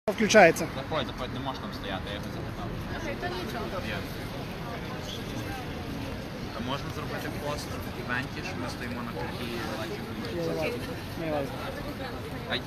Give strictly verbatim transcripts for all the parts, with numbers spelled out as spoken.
Включається. Заходь, заходь, не можеш там стояти, я його запитав. А можна зробити пост в івенті, що ми стоїмо на круті лайки?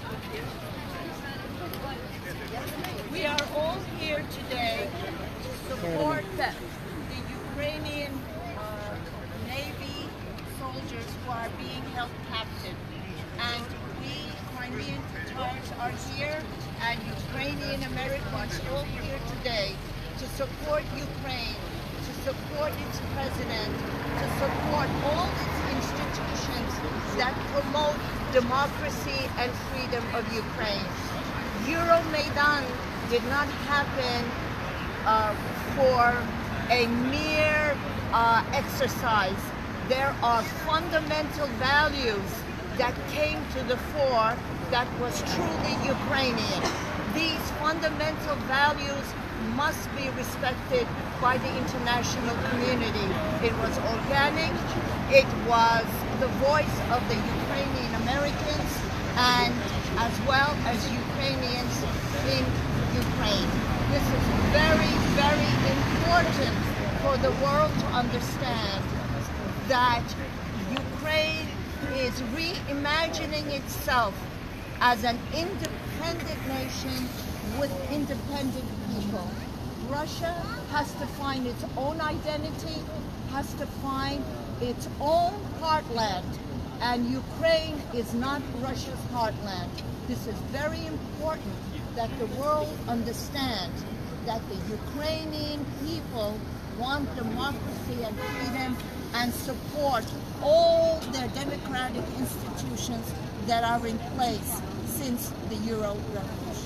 We are all here today to support the, the Ukrainian uh, Navy soldiers who are being held captive. And we, Crimean Tatars, are here, and Ukrainian Americans all here today to support Ukraine, to support its president, to support all its institutions that promote democracy and freedom of Ukraine. Euromaidan did not happen uh, for a mere uh, exercise. There are fundamental values that came to the fore that was truly Ukrainian. These fundamental values must be respected by the international community. It was organic, it was the voice of the Ukrainian Americans, and as well as Ukrainians in Ukraine. This is very, very important for the world to understand that Ukraine is reimagining itself as an independent nation with independent people. Russia has to find its own identity, has to find its own heartland, and Ukraine is not Russia's heartland. This is very important that the world understand that the Ukrainian people want democracy and freedom and support all their democratic institutions that are in place since the Euro Revolution.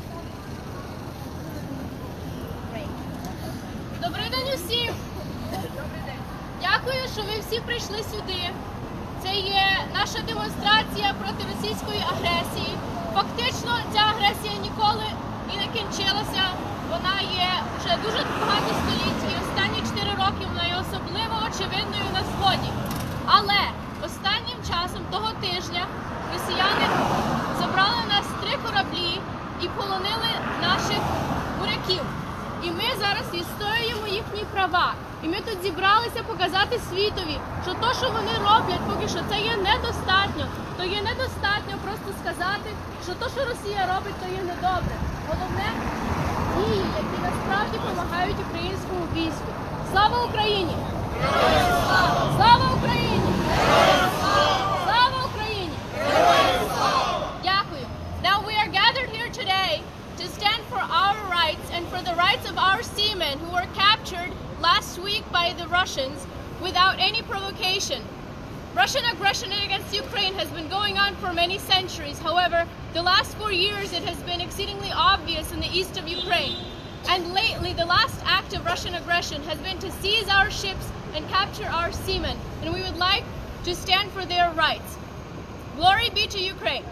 Добрий день усім! Дякую, що ви всі прийшли сюди. Це є наша демонстрація проти російської агресії. Фактично, ця агресія ніколи і не кінчилася. Вона є вже дуже багато століть, і останні чотири роки вона є особливо очевидною на Сході. Але останнім часом, того тижня, росіяни забрали у нас три кораблі і полонили наших моряків. І ми зараз відстоюємо їхні права. І ми тут зібралися показати світові, що те, що вони роблять, поки що це є недостатньо. То є недостатньо просто сказати, що те, що Росія робить, то є недобре. Головне – дії, які насправді допомагають українському війську. Слава Україні! Слава Україні! Слава Україні! Дякую. Now we are gathered here today to stand for our rights and for the rights of our seamen who were captured last week by the Russians without any provocation. Russian aggression against Ukraine has been going on for many centuries. However, the last four years it has been exceedingly obvious in the east of Ukraine. And lately, the last act of Russian aggression has been to seize our ships and capture our seamen. And we would like to stand for their rights. Glory be to Ukraine.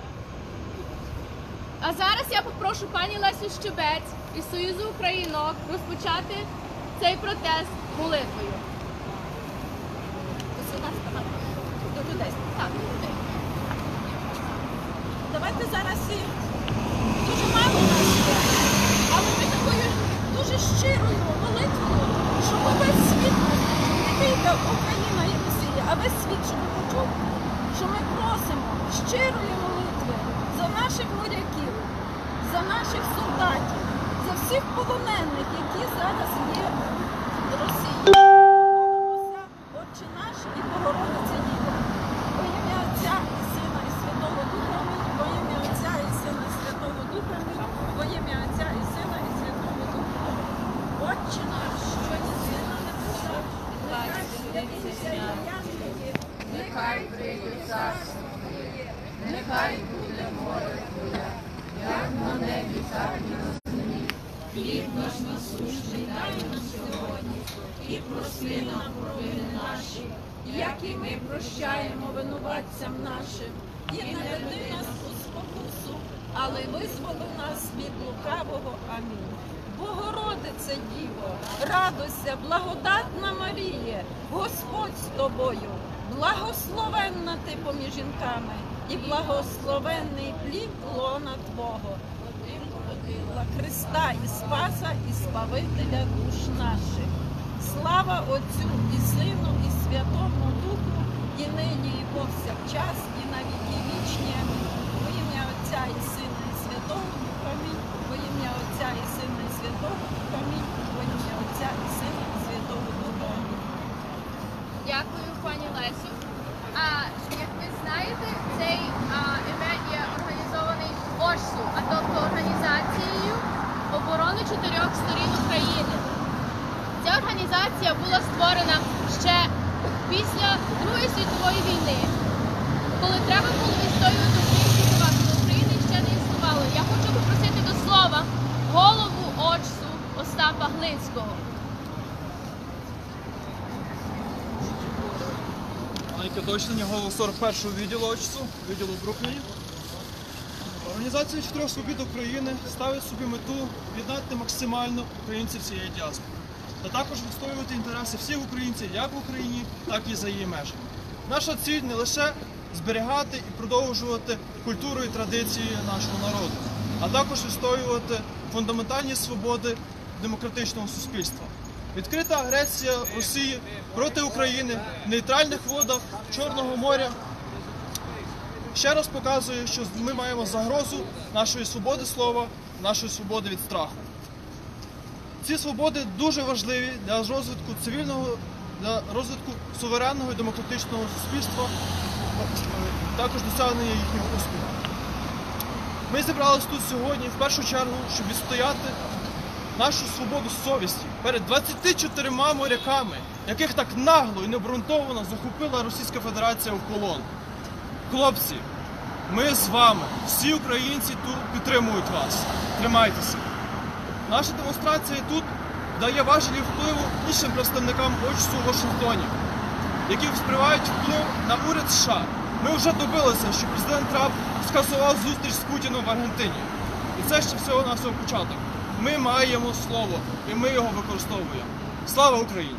А зараз я попрошу пані Лесю Щебець із Союзу Українок розпочати цей протест молитвою. До людей. Так, до людей. Давайте зараз і дуже мало нас є, але ми такою дуже щирою молитвою, щоб весь світ, не тільки Україна і Росія, а весь світ, щоб почув, що ми просимо щирої молитви за наших моряків, за наших солдатів, за всіх полонених, які зараз є в Росії. Молимося, Отче наш і Богородиця Діва. Во ім'я Отця і Сина і Святого Духа, во ім'я Отця і Сина і Святого Духа, во ім'я Отця і Сина і Святого Духа. Отче наш, що єси на небесах, нехай святиться ім'я Твоє, нехай прийде царство Твоє, нехай буде воля Твоя, як на небі, так і на землі. Хліб наш насущний дай нам сьогодні, і прости нам провини наші, як і ми прощаємо винуватцям нашим. І не веди нас у спокусу, але визволи нас від лукавого. Амінь. Богородице Діво, радуйся, благодатна Маріє, Господь з тобою, благословенна ти поміж жінками, і благословенний плід лона Твого. Родила Христа і Спаса, і Спавителя душ наших. Слава Отцю і Сину, і Святому Духу, і нині, і повсякчас, і на віки вічні. Во ім'я Отця і Сина, і Святого Духа. Амінь. Во ім'я Отця і Сина, і Святого Духа. Амінь. Во ім'я Отця і Сина, і Святого Духа. Амінь. Дякую, пані Лесю. А як ви знаєте, цей а, івент є організований ОШСУ, а тобто Організацією оборони чотирьох сторін України. Ця організація була створена ще після Другої світової війни, коли треба було відстоювати українські права, коли України ще не існувало. Я хочу попросити до слова голову ОШСУ Остапа Глинського. Уточнення голову сорок першого відділу ОЧСу, відділу Брукліні. Організація чотирьох свобід України ставить собі мету об'єднати максимально українців цієї діаспори, та також відстоювати інтереси всіх українців як в Україні, так і за її межами. Наша ціль не лише зберігати і продовжувати культуру і традиції нашого народу, а також відстоювати фундаментальні свободи демократичного суспільства. Відкрита агресія Росії проти України в нейтральних водах Чорного моря ще раз показує, що ми маємо загрозу нашої свободи слова, нашої свободи від страху. Ці свободи дуже важливі для розвитку цивільного, для розвитку суверенного і демократичного суспільства, також досягнення їхнього успіху. Ми зібралися тут сьогодні в першу чергу, щоб відстояти нашу свободу совісті перед двадцятьма чотирма моряками, яких так нагло і необґрунтовано захопила Російська Федерація в полон. Хлопці, ми з вами, всі українці тут підтримують вас. Тримайтеся. Наша демонстрація тут дає важелі впливу іншим представникам ОЧСу у Вашингтоні, які сприяють вплив на уряд США. Ми вже добилися, що президент Трамп скасував зустріч з Путіним в Аргентині. І це ще всього на всього початок. Ми маємо слово, і ми його використовуємо. Слава Україні!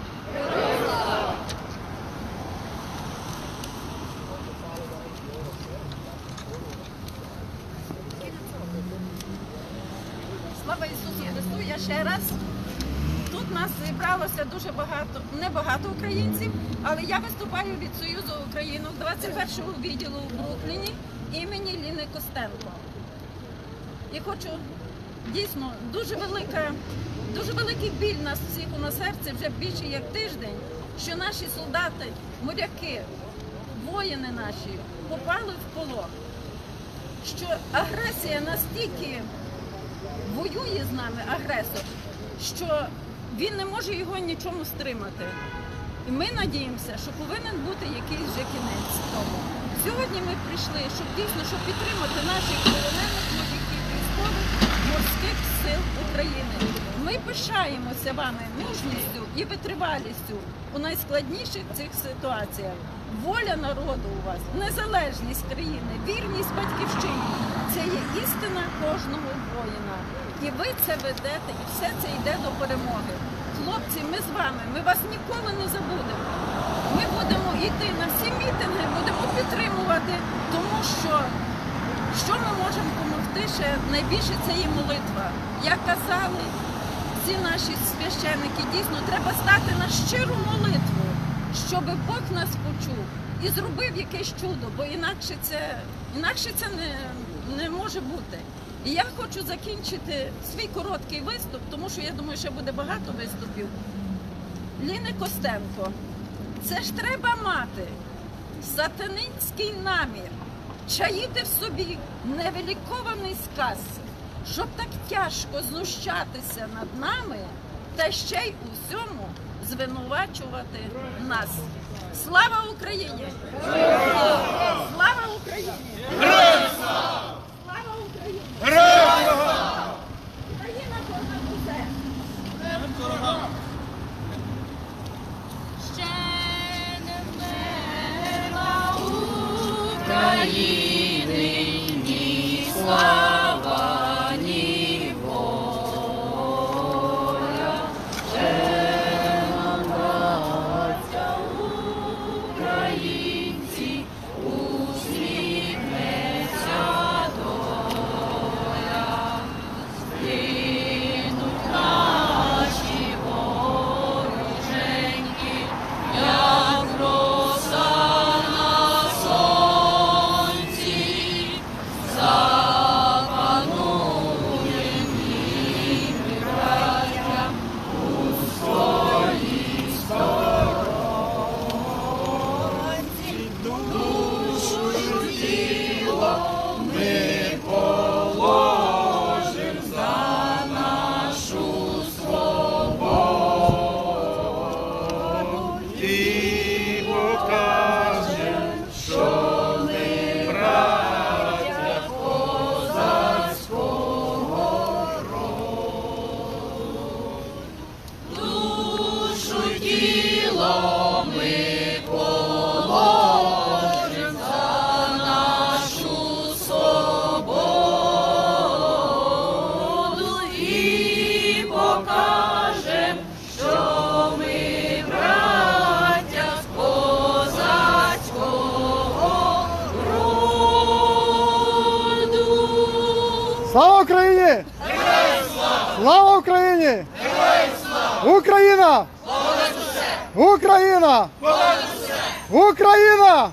Слава Ісусу Христу! Я ще раз. Тут нас зібралося дуже багато, не багато українців, але я виступаю від Союзу Українок двадцять першого відділу в Брукліні імені Ліни Костенко. І хочу, дійсно, дуже велика, дуже великий біль нас всіх на серці вже більше як тиждень, що наші солдати, моряки, воїни наші попали в полон. Що агресія настільки воює з нами, агресор, що він не може його нічому стримати. І ми надіємося, що повинен бути якийсь вже кінець тому. Сьогодні ми прийшли, щоб дійсно щоб підтримати наших полонених моряків військових морських сил України. Ми пишаємося вами мужністю і витривалістю у найскладніших цих ситуаціях. Воля народу у вас, незалежність країни, вірність батьківщині – це є істина кожного воїна. І ви це ведете, і все це йде до перемоги. Хлопці, ми з вами, ми вас ніколи не забудемо. Ми будемо йти на всі мітинги, будемо підтримувати, тому що, що ми можемо допомогти ще найбільше це є молитва. Як казали всі наші священники, дійсно треба стати на щиру молитву, щоб Бог нас почув і зробив якесь чудо, бо інакше це, інакше це не, не може бути. І я хочу закінчити свій короткий виступ, тому що я думаю, що буде багато виступів. Ліни Костенко, це ж треба мати сатанинський намір, чаїти в собі невилікований сказ, щоб так тяжко знущатися над нами та ще й у всьому звинувачувати нас. Слава Україні! Слава Україні! Героям слава! Слава Україні! Героям слава! Україна понад усе! Ще не вмерла України ні слава, ні воля. Ще нам, браття українці, усміхнеться доля. України! Слава Україні! Україна! Україна! Україна!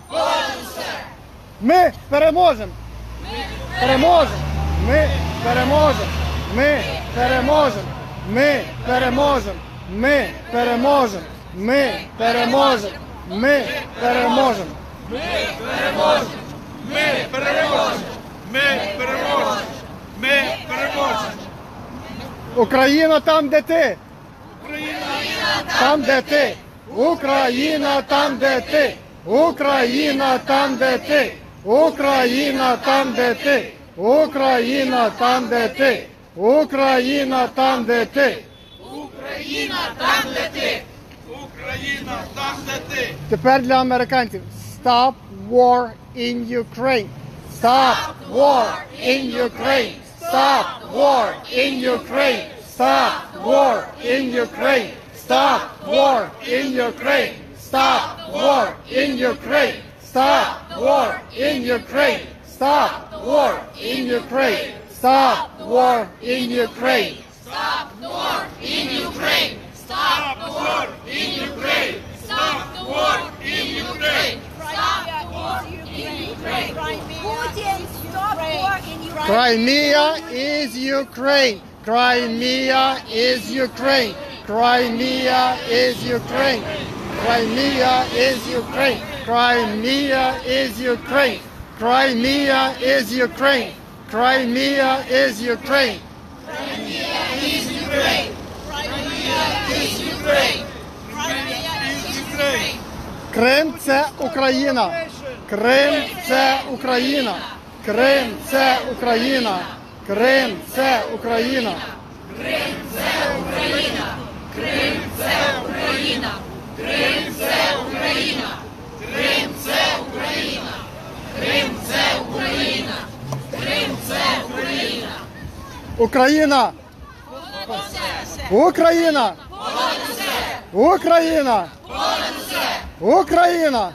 Ми переможемо! Переможемо! Ми переможемо! Ми переможемо! Ми переможемо! Ми переможемо! Ми переможемо! Ми переможемо! Ми переможемо! Ми переможемо! Ми переможемо! Ми переможемо! Україна там, де ти! Україна! Там, де ти! Україна там, де ти! Україна там, де ти! Україна там, де ти! Україна там, де ти! Україна там, де ти! Україна там, де ти! Україна там, де ти! Тепер для американців. Stop war in Ukraine. Stop war in Ukraine. Stop war in Ukraine. Stop war in Ukraine. Stop war in Ukraine. Stop war in Ukraine. Stop war in Ukraine. Stop war in Ukraine. Stop war in Ukraine. Stop the war in Ukraine! Stop the war in Ukraine! Stop the war in Ukraine! Stop the war in Ukraine! Putin, stop war in Ukraine. Crimea is Ukraine. Crimea is Ukraine. Crimea is Ukraine. Crimea is Ukraine. Crimea is Ukraine. Crimea is Ukraine. Crimea is Ukraine. Крим це Україна. Крим це Україна. Крим це Україна. Крим це Україна. Крим це Україна! Крим це Україна! Крим це Україна! Крим це Україна! Крим це Україна! Крим це Україна! Україна! Україна! Україна! Україна!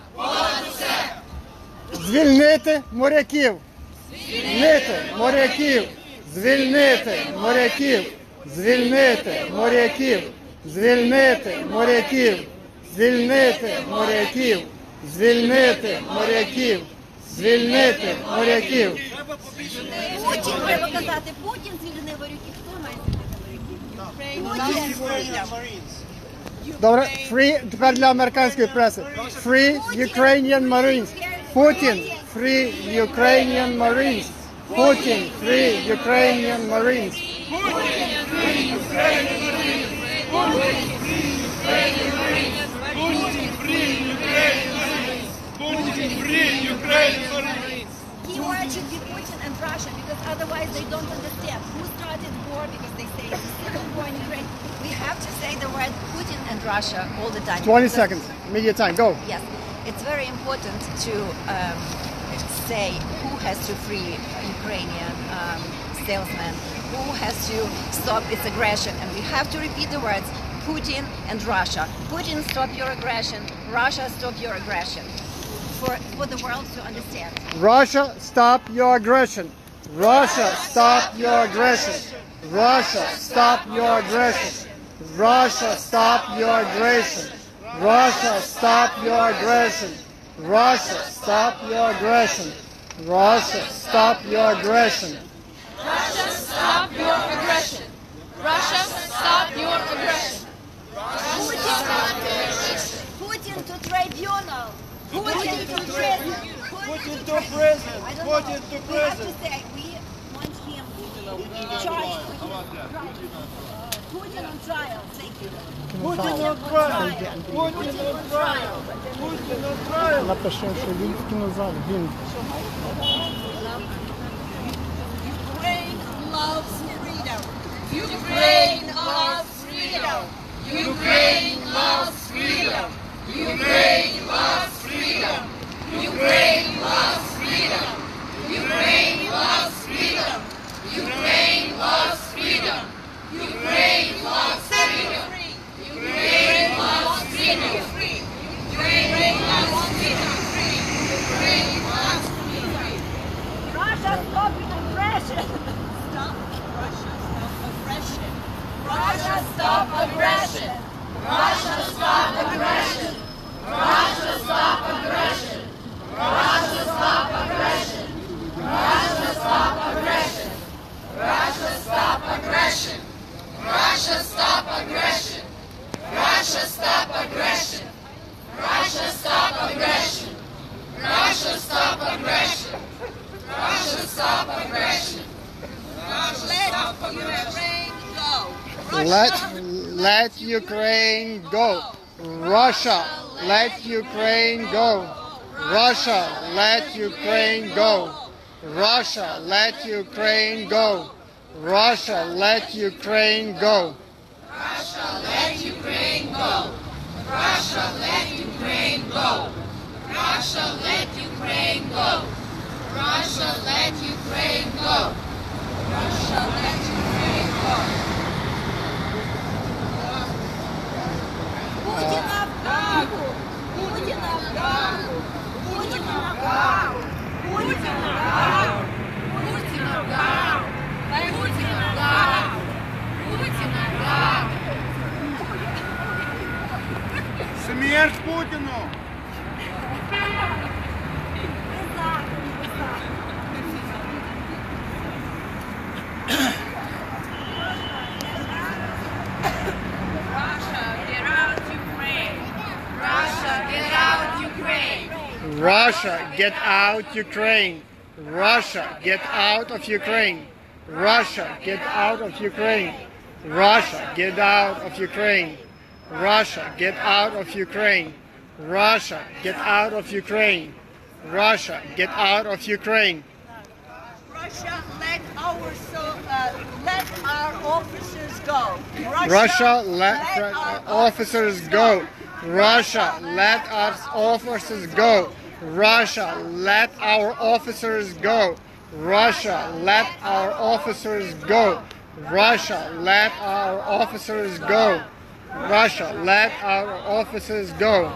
Звільнити моряків! Звільнити моряків! Звільнити моряків! Звільнити моряків! Звільнити моряків! Звільнити моряків! Звільнити моряків! Звільнити моряків! Путін, треба казати, Путін звільнив моряків. Хто має звільнити моряків? Путін. Добре, free, тепер для американської преси. Free Ukrainian Marines. Putin, free Ukrainian Marines. Putin, free Ukrainian Marines. Putin free Ukraine! Keyword should be Putin and Russia because otherwise they don't understand who started war because they say it's a civil war in Ukraine. We have to say the word Putin and Russia all the time. twenty Because- seconds. Media time. Go. Yes, it's very important to um, say who has to free Ukrainian um, salesmen, who has to stop its aggression, and we have to repeat the words Putin and Russia. Putin, stop your aggression. Russia, stop your aggression. For, for the world to understand. Russia, stop your aggression. Russia, stop your aggression. Russia, stop your aggression. Russia, stop your aggression. Russia, stop your aggression. Russia, stop your aggression. Russia, stop your aggression. Russia, stop your aggression! Russia, stop your aggression! Putin to tribunal. Putin to prison. Putin to prison. I don't Putin know. to We have prison. to say we want him charged with Putin on trial. Thank you. Putin on trial. Putin on trial. Putin on trial. Напиши, що він назад. Він. Ukraine loves freedom. Ukraine loves freedom! Ukraine loves freedom! Ukraine loves freedom! Ukraine loves freedom! Ukraine loves freedom! Ukraine loves freedom! Ukraine loves freedom! Ukraine loves freedom! Ukraine loves freedom! Ukraine loves freedom! Russia, stop aggression. Stop Russia. stop aggression. Russia, stop aggression. Russia, stop aggression. Russia, stop aggression. Russia, stop aggression. Russia, stop aggression. Russia, stop aggression. Russia, stop aggression. Russia, stop aggression. Russia, stop aggression. Russia, stop aggression. Let Ukraine go. Let, let Ukraine go. Russia, let Ukraine go. Russia, let Ukraine go. Russia, let Ukraine go. Russia, let Ukraine go. Russia, let Ukraine go. Russia, let Ukraine go. Russia, let Ukraine go. Russia, let Ukraine go. Путіна в Гагу! Путіна в Гагу! Путіна в Гагу! Путіна в Гагу! Путіна в Гагу! Путіна в Гагу! Путіна в Гагу! Смерть Путину! Russia, get out Ukraine. Russia, get out of Ukraine. Russia, get out of Ukraine. Russia, get out of Ukraine. Russia, get out of Ukraine. Russia, get out of Ukraine. Russia, get out of Ukraine. Russia, let our so uh, let our officers go. Russia, let our officers go. Russia, let us officers go. Russia, let our officers go. Russia, let our officers go. Russia, let our officers go. Russia, let our officers go.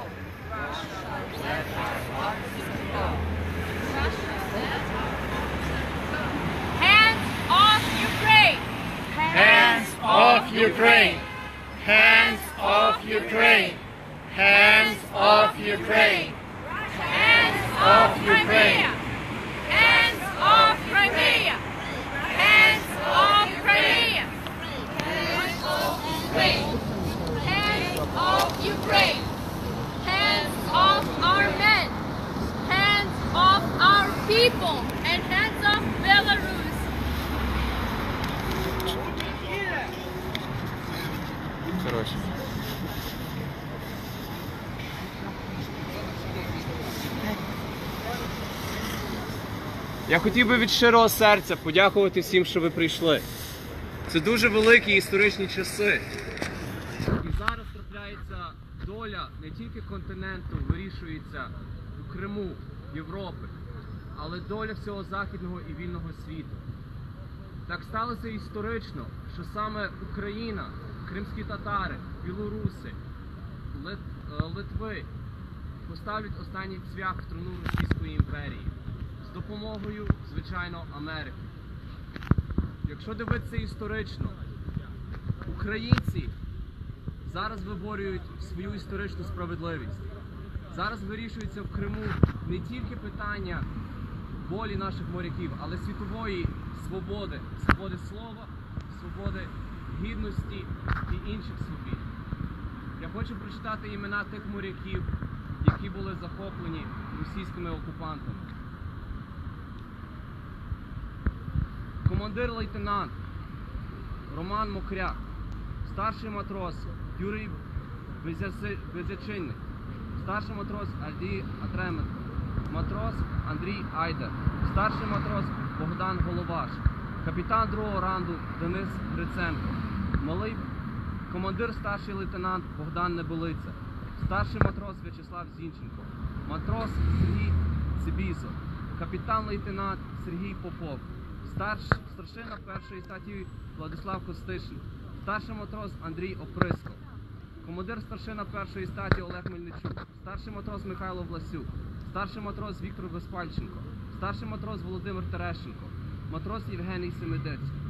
Hands off Ukraine! Hands off Ukraine! Hands off Ukraine! Hands off Ukraine! Hands Off off Ukraine! Crimea! Hands off Crimea! Hands off Crimea! Hands off Ukraine! Hands off Ukraine! Hands off our men! Hands off our people! And hands off Belarus! Короче. Я хотів би від щирого серця подякувати всім, що ви прийшли. Це дуже великі історичні часи. І зараз трапляється доля не тільки континенту, вирішується у Криму, Європи, але доля всього західного і вільного світу. Так сталося історично, що саме Україна, кримські татари, білоруси, Лит- Литви поставлять останній цвях в труну Російської імперії. З допомогою, звичайно, Америки. Якщо дивитися історично, українці зараз виборюють свою історичну справедливість. Зараз вирішується в Криму не тільки питання волі наших моряків, але світової свободи, свободи слова, свободи гідності і інших свобід. Я хочу прочитати імена тих моряків, які були захоплені російськими окупантами. Командир-лейтенант Роман Мокряк, старший матрос Юрій Безяси- Безячинник, старший матрос Андрій Атременко, матрос Андрій Айдар, старший матрос Богдан Головаш, капітан другого ранду Денис Гриценко, малий командир старший лейтенант Богдан Небелиця, старший матрос В'ячеслав Зінченко, матрос Сергій Цибісов, капітан-лейтенант Сергій Попов, старш, старшина першої статті Владислав Костишин, старший матрос Андрій Оприско, командир старшина першої статі Олег Мельничук, старший матрос Михайло Власюк, старший матрос Віктор Безпальченко, старший матрос Володимир Терещенко, матрос Євгеній Семидецький.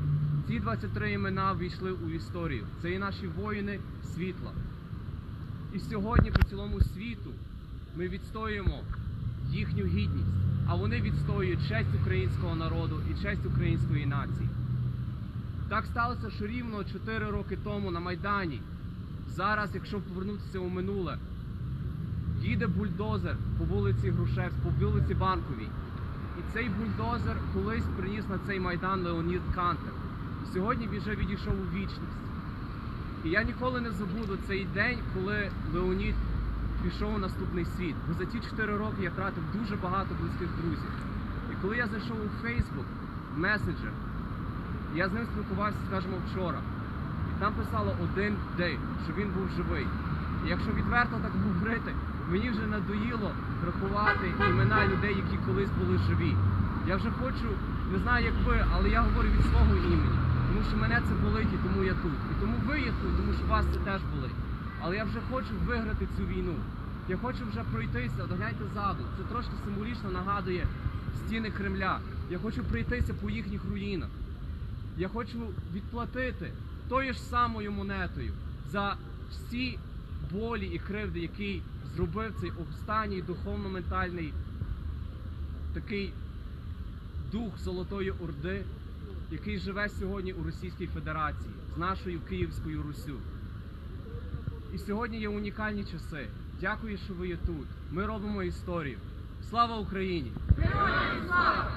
Ці двадцять три імена ввійшли у історію. Це і наші воїни світла. І сьогодні по цілому світу ми відстоюємо їхню гідність, а вони відстоюють честь українського народу і честь української нації. Так сталося, що рівно чотири роки тому на Майдані, зараз, якщо повернутися у минуле, їде бульдозер по вулиці Грушевській, по вулиці Банковій. І цей бульдозер колись приніс на цей Майдан Леонід Кантер. І сьогодні він вже відійшов у вічність. І я ніколи не забуду цей день, коли Леонід пішов у наступний світ. Бо за ті чотири роки я втратив дуже багато близьких друзів. І коли я зайшов у Фейсбук, в месенджер, я з ним спілкувався, скажімо, вчора. І там писало один день, що він був живий. І якщо відверто так говорити, мені вже надоїло рахувати імена людей, які колись були живі. Я вже хочу, не знаю як ви, але я говорю від свого імені. Тому що мене це болить і тому я тут. І тому ви є тут, тому що вас це теж болить. Але я вже хочу виграти цю війну. Я хочу вже пройтися, догляньте ззаду. Це трошки символічно нагадує стіни Кремля. Я хочу пройтися по їхніх руїнах. Я хочу відплатити тою ж самою монетою за всі болі і кривди, які зробив цей останній духовно-ментальний такий дух Золотої Орди, який живе сьогодні у Російській Федерації з нашою Київською Руссю. І сьогодні є унікальні часи. Дякую, що ви є тут. Ми робимо історію. Слава Україні! Героям слава!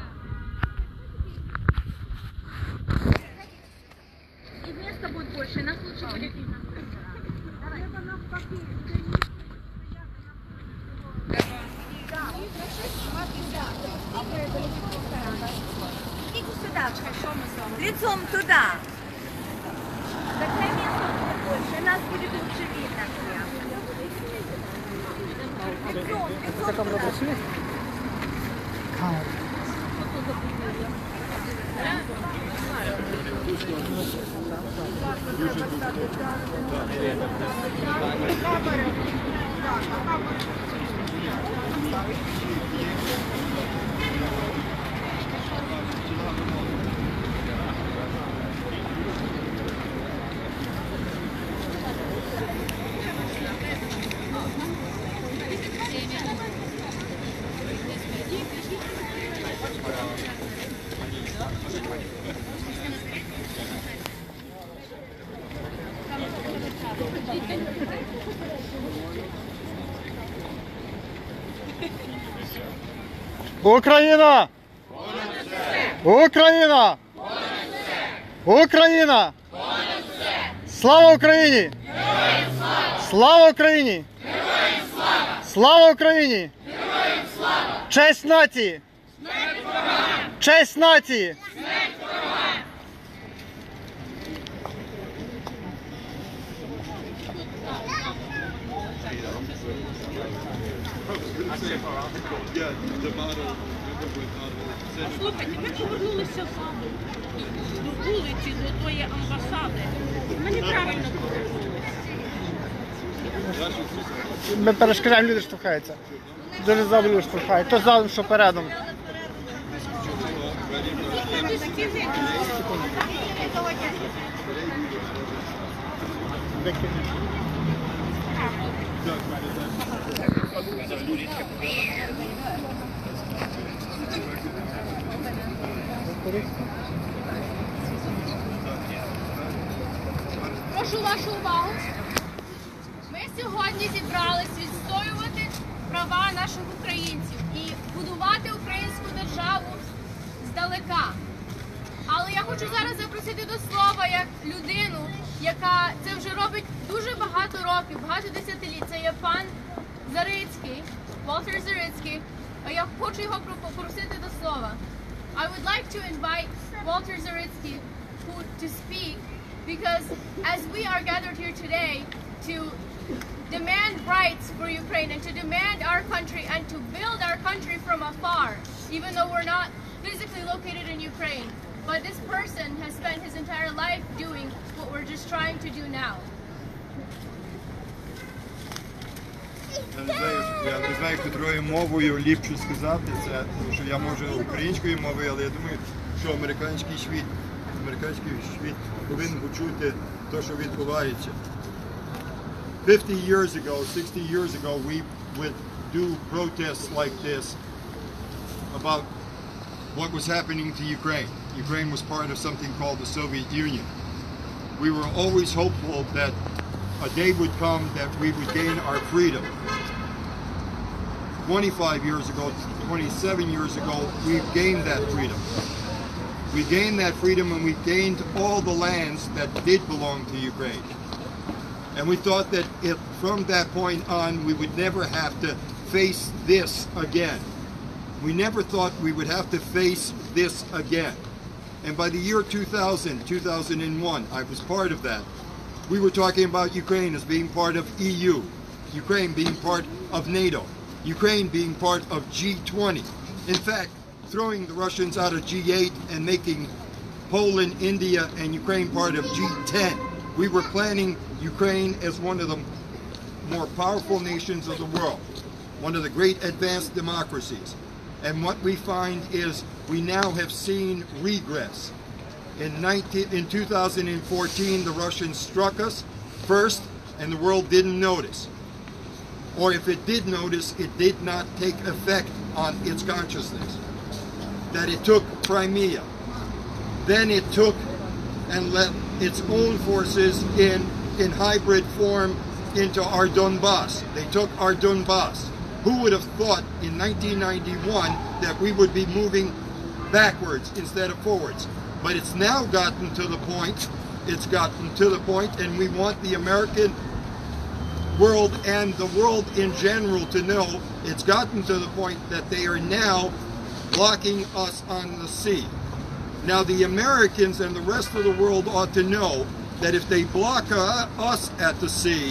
И места будет больше, нас лучше будет видно. Идите сюда, лицом туда. Тогда места будет больше, нас будет лучше видно. Лицом, лицом туда. Україна! Україна! Україна! Слава Україні! Слава Україні! Слава Україні! Честь нації! Честь нації! Слухайте, ми повернулися саме до вулиці, до тої амбасади. Ми неправильно повернулися. Ми перешкоджаємо, люди штовхаються. Дуже ззаду люди штовхають. То задом, що передом. Прошу вашу увагу. Ми сьогодні зібрались відстоювати права наших українців і будувати українську державу здалека. Але я хочу зараз запросити до слова як людину, яка це вже робить дуже багато років, багато десятиліть. Це є пан Зарицький, Волтер Зарицький. А я хочу його попросити до слова. I would like to invite Walter Zaritsky who, to speak because as we are gathered here today to demand rights for Ukraine and to demand our country and to build our country from afar, even though we're not physically located in Ukraine. But this person has spent his entire life doing what we're just trying to do now. Я не знаю, я не знаю, котрою мовою ліпше сказати це, тому що я можу українською мовою, але я думаю, що американський світ американський світ повинен почути те, що відбувається. fifty years ago, sixty years ago, we would do protests like this about what was happening to Ukraine. Ukraine was part of something called the Soviet Union. We were always hopeful that a day would come that we would gain our freedom. twenty-five years ago, twenty-seven years ago, we gained that freedom. We gained that freedom and we gained all the lands that did belong to Ukraine. And we thought that if, from that point on, we would never have to face this again. We never thought we would have to face this again. And by the year two thousand, two thousand one, I was part of that. We were talking about Ukraine as being part of E U, Ukraine being part of NATO, Ukraine being part of G twenty. In fact, throwing the Russians out of G eight and making Poland, India, and Ukraine part of G ten. We were planning Ukraine as one of the more powerful nations of the world, one of the great advanced democracies. And what we find is we now have seen regress. In, nineteen, in two thousand fourteen, the Russians struck us first, and the world didn't notice. Or if it did notice, it did not take effect on its consciousness. That it took Crimea. Then it took and let its own forces in, in hybrid form into our Donbass. They took our Donbass. Who would have thought in nineteen ninety-one that we would be moving backwards instead of forwards? But it's now gotten to the point, it's gotten to the point, and we want the American world and the world in general to know it's gotten to the point that they are now blocking us on the sea. Now the Americans and the rest of the world ought to know that if they block uh, us at the sea,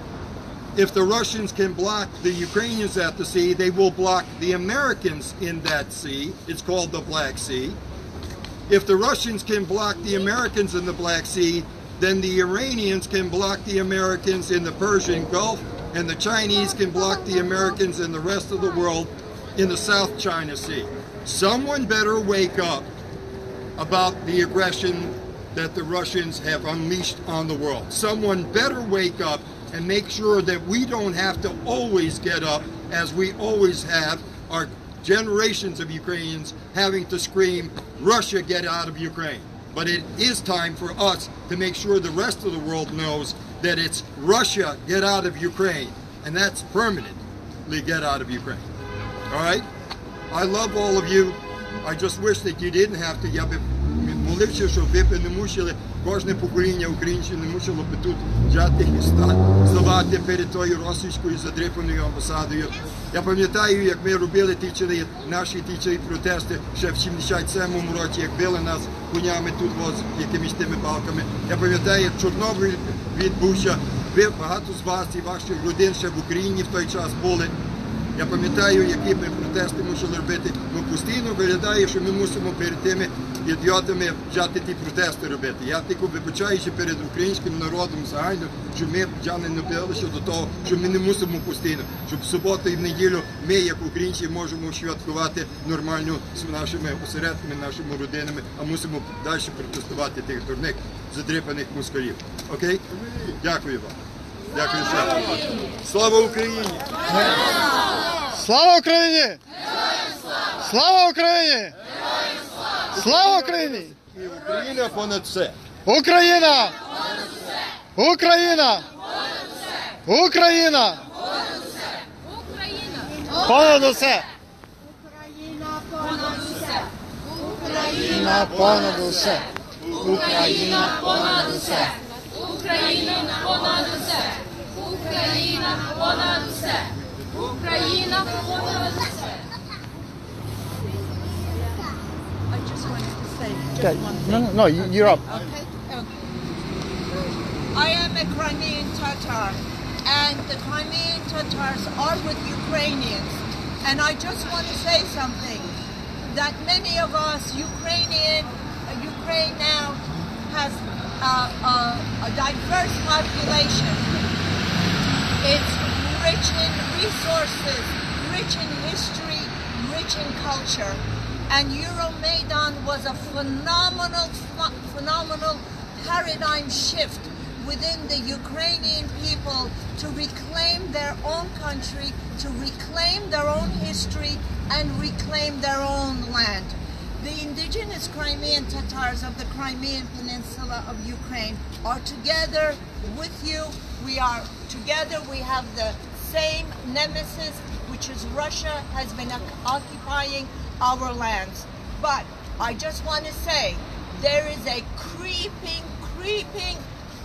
if the Russians can block the Ukrainians at the sea, they will block the Americans in that sea. It's called the Black Sea. If the Russians can block the Americans in the Black Sea, then the Iranians can block the Americans in the Persian Gulf, and the Chinese can block the Americans and the rest of the world in the South China Sea. Someone better wake up about the aggression that the Russians have unleashed on the world. Someone better wake up and make sure that we don't have to always get up, as we always have, our generations of Ukrainians having to scream, Russia, get out of Ukraine. But it is time for us to make sure the rest of the world knows that it's Russia, get out of Ukraine. And that's permanently get out of Ukraine. All right? I love all of you. I just wish that you didn't have to. Я би молився, щоб ви не мусили, кожне покоління українців не мусило би тут взяти і ставати перед тою російською задрипаною амбасадою. Я пам'ятаю, як ми робили ті чили, наші ті протести ще в сімдесят сьомому році, як били нас конями тут з якимись тими балками. Я пам'ятаю, як Чорнобиль відбувся. Ви, багато з вас і ваших родин ще в Україні в той час були. Я пам'ятаю, які ми протести мусили робити. Ну, постійно виглядає, що ми мусимо перед тими ідіотами взяти ті протести робити. Я тільки вибачаюся перед українським народом загально, що ми вже не набилися до того, що ми не мусимо постійно, щоб в суботу і в неділю ми, як українці, можемо святкувати нормально з нашими осередками, нашими родинами, а мусимо далі протестувати тих дурних, задрипаних москалів. Окей? Дякую вам. Дякую ще. Слава Україні! Слава Україні! Слава Україні! Слава Україні! І Україна понад все! Україна! Україна! Україна! Понад усе! Україна понад усе! Україна понад усе! Україна понад усе! Україна понад усе! Україна понад усе! Україна понад усе! I just wanted to say Okay. just one No, thing. no, no, you- you're up. Okay. Okay. I am a Crimean Tatar, and the Crimean Tatars are with Ukrainians. And I just want to say something, that many of us, Ukrainian, uh, Ukraine now has uh, uh, a diverse population. It's rich in resources, rich in history, rich in culture. And Euromaidan was a phenomenal, ph- phenomenal paradigm shift within the Ukrainian people to reclaim their own country, to reclaim their own history, and reclaim their own land. The indigenous Crimean Tatars of the Crimean Peninsula of Ukraine are together with you. We are together. We have the same nemesis, which is Russia, has been occupying our lands. But I just want to say there is a creeping, creeping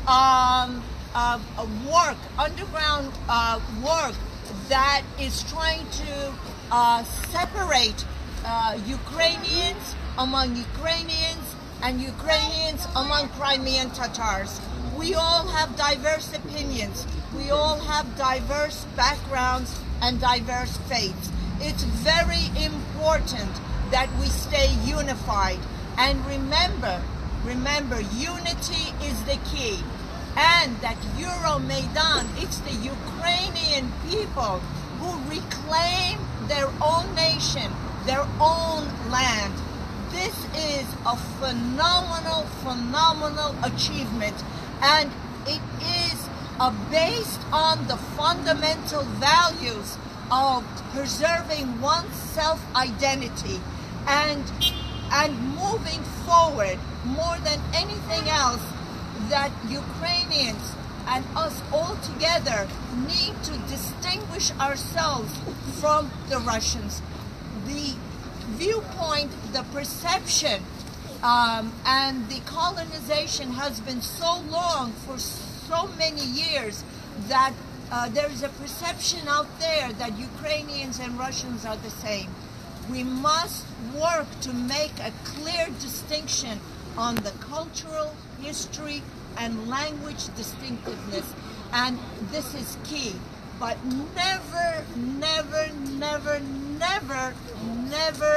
um, uh, work, underground uh, work that is trying to uh, separate uh, Ukrainians among Ukrainians and Ukrainians among Crimean Tatars. We all have diverse opinions. We all have diverse backgrounds and diverse faiths. It's very important that we stay unified. And remember, remember, unity is the key. And that Euromaidan, it's the Ukrainian people who reclaim their own nation, their own land. This is a phenomenal, phenomenal achievement. And it is uh, based on the fundamental values of preserving one's self-identity and, and moving forward more than anything else, that Ukrainians and us all together need to distinguish ourselves from the Russians. The viewpoint, the perception, um, and the colonization has been so long, for so many years, that uh, there is a perception out there that Ukrainians and Russians are the same. We must work to make a clear distinction on the cultural, history, and language distinctiveness, and this is key. But never, never, never, never, never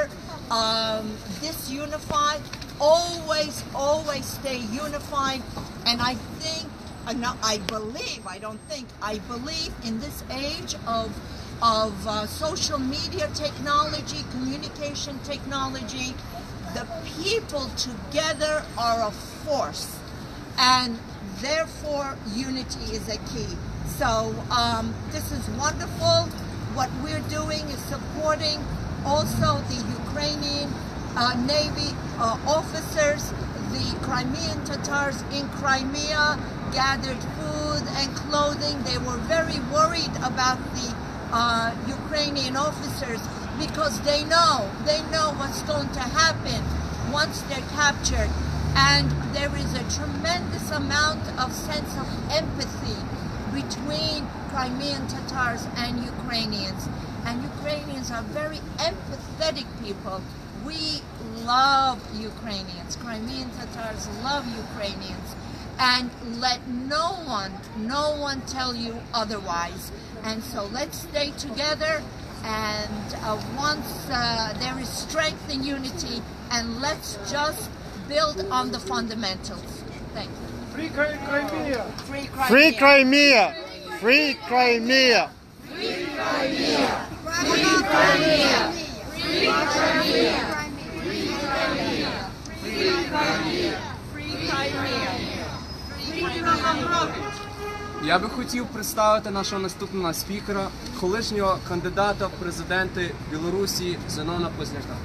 um, disunify. Always, always stay unified. And I think, uh, no, I believe, I don't think, I believe in this age of of uh, social media technology, communication technology, the people together are a force, and therefore unity is a key. So um, this is wonderful. What we're doing is supporting also the Ukrainian uh, Navy uh, officers. The Crimean Tatars in Crimea gathered food and clothing. They were very worried about the uh, Ukrainian officers because they know, they know what's going to happen once they're captured. And there is a tremendous amount of sense of empathy between Crimean Tatars and Ukrainians. And Ukrainians are very empathetic people. We love Ukrainians. Crimean Tatars love Ukrainians. And let no one, no one tell you otherwise. And so let's stay together. And uh, once uh, there is strength in unity, and let's just build on the fundamentals. Thank you. Free Crimea! Free Crimea! Free Crimea! Free Crimea! Free Crimea! Free Crimea! Free Crimea! Free Crimea! Free Crimea! Free Crimea! Я би хотів представити нашого наступного спікера, колишнього кандидата в президенти Білорусі Зенона Позняка.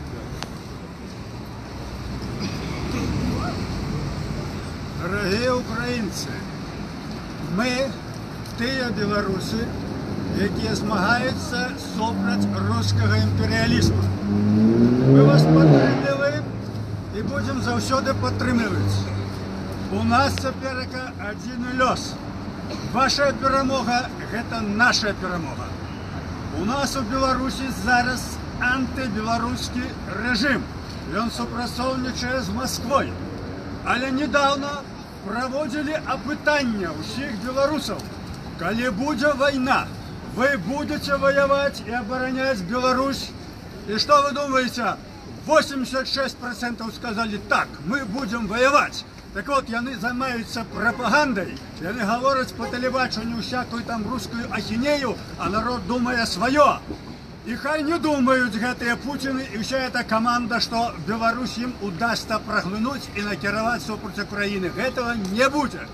Дорогі українці, ми ті білоруси, які змагаються супроти руського імперіалізму. Ми вас підтримали і будемо завжди підтримувати. У нас тепер один льос. Ваша перемога – це наша перемога. У нас у Білорусі зараз антибілоруський режим. Він співпрацює з Москвою. Але недавно проводили опитання усіх білорусів. Коли буде війна, ви будете воювати і обороняти Білорусь. І що ви думаєте? восемьдесят шесть процентов сказали так, ми будемо воювати. Так от, вони займаються пропагандою, вони говорять по телебаченню всяку там русскую ахінею, а народ думає своє. І хай не думаюць гэтыя Пуціны і вся эта каманда, што Беларусь ім удасца праглынуць і накіраваць супраць Украіны. Гэтага не будзе.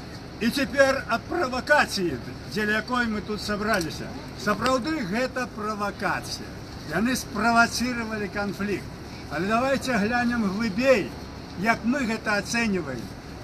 І цяпер аб правакацыі, дзеля якой мы тут сабраліся. Сапраўды гэта правакацыя. Яны справацыравалі канфлікт. Але давайте глянем глыбей, як мы гэта ацэньваем.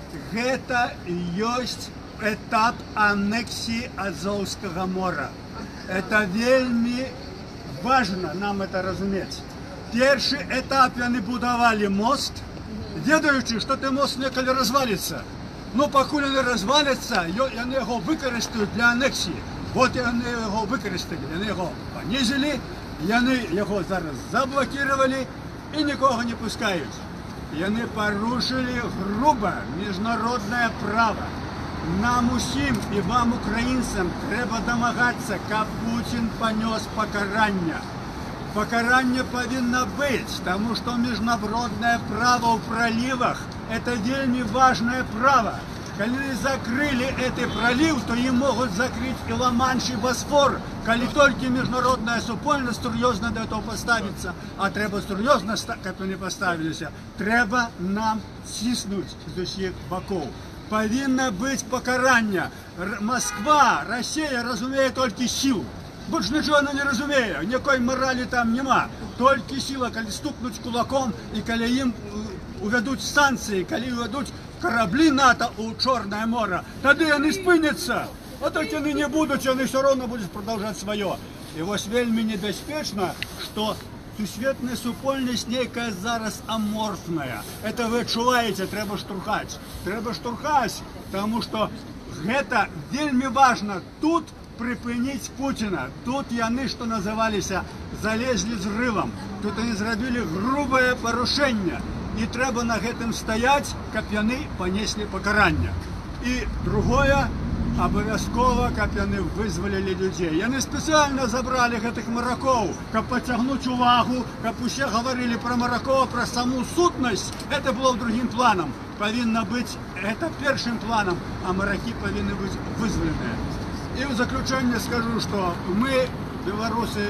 Гэта ёсць этап анексіі Азоўскага мора. Это вельмі важно нам это разумець. Першы этап яны будавалі мост, ведаючы, што ты мост некалі разваліцца. Ну, пакуль яны разваляцца, яны яго выкарыстаюць для анексіі. Вот яны яго выкарысталі, яны яго панізілі, яны яго зараз заблокировали і нікога не пускаюць. Яны парушылі груба міжнароднае права. Нам усім і вам, украінцам, трэба дамагацца, каб Пуцін панёс пакаранне. Пакаранне павінна быць, таму што міжнароднае права ў пралівах – это вельмі важнае права. Калі закрылі гэты праліў, то ім могуць закрыць і Ла-Манш, і Босфор, калі толькі міжнародная супольнасць сур'ёзна да этого паставіцца. А трэба сур'ёзна, каб яны паставіліся, трэба нам ціснуць з усіх бакоў. Павінна быць пакаранне. Москва, Россия разумее толькі сілу. Больш нічого не разумее, ніякой моралі там нема. Толькі сіла, калі стукнуць кулаком і калі ім увядуць санкцыі, калі увядуць караблі НАТО ў Чорнае мора, тады яны спыняцца. А так яны не будуць, яны все равно будуць продолжать свое. І вось вельмі небяспечна, што сусветная супольнасць нейкая зараз аморфная. Это вы адчуваеце, трэба штурхаць. Трэба штурхаць, таму што гэта вельмі важна тут прыпыніць Пуціна. Тут яны, што называліся, залезлі з рывам. Тут яны зрабілі грубае парушэнне. І трэба на гэтым стаяць, каб яны панеслі пакаранне. І другое, абавязкова, каб яны вызвалілі людзей. Яны спецыяльна забралі гэтых маракоў, каб пацягнуць увагу, каб усе гаварылі пра маракоў, пра саму сутнасць. Гэта было другім планам. Павінна быць гэта першым планам, а маракі павінны быць вызваленыя. І ў заключэнне скажу, што мы, беларусы,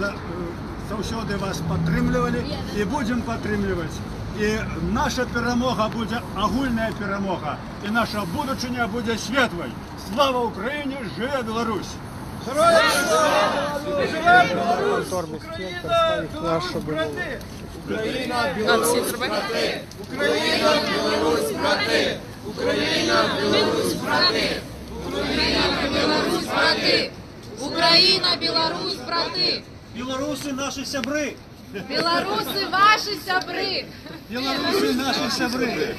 заўсёды вас падтрымлівалі і будзем падтрымліваць. І наша перамога будзе агульная перамога. І наша будучыня будзе светлай. Слава Україні, жыве Беларусь! Героям слава! Живе Беларусь! Україна, Білорусь, брати! Україна, Білорусь, брати! Україна, Білорусь, брати! Україна, Білорусь, брати! Україна, Білорусь, брати! Україна, Білорусь, брати! Білоруси наші сябри! Білоруси ваші сябри! Білоруси наші сябри!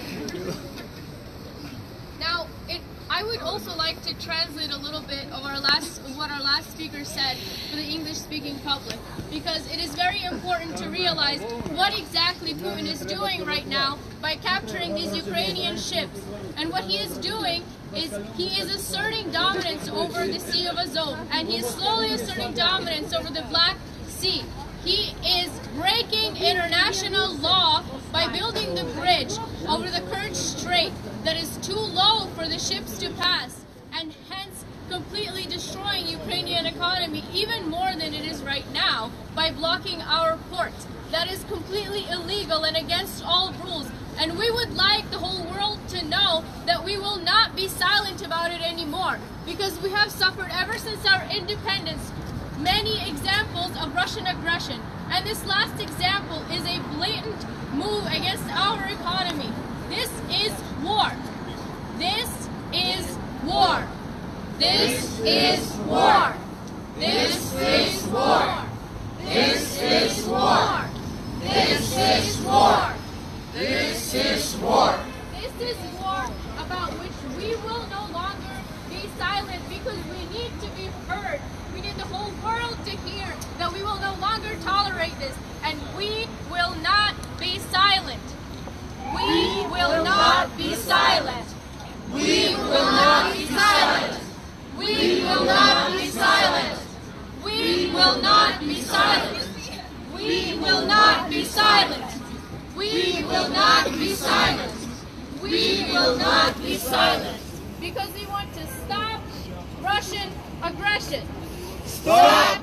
Now, it, I would also like to translate a little bit of our last, of what our last speaker said for the English-speaking public, because it is very important to realize what exactly Putin is doing right now by capturing these Ukrainian ships. And what he is doing is he is asserting dominance over the Sea of Azov, and he is slowly asserting dominance over the Black Sea. He is breaking international law by building the bridge over the Kerch Strait that is too low for the ships to pass, and hence completely destroying Ukrainian economy even more than it is right now by blocking our ports. That is completely illegal and against all rules. And we would like the whole world to know that we will not be silent about it anymore, because we have suffered ever since our independence many examples of Russian aggression. And this last example is a blatant move against our economy. This is war. This is war. This is war. This is war. This is war. This is war. This is war. This is war about which we will no longer be silent, because we need to be heard. We need the whole world to hear that we will no longer tolerate this, and we will not be silent. We will not be silent. We will not be silent. We will not be silent. We will not be silent. We will not be silent. We will not be silent. We will not be silent. Because we want to stop Russian aggression. Stop Russian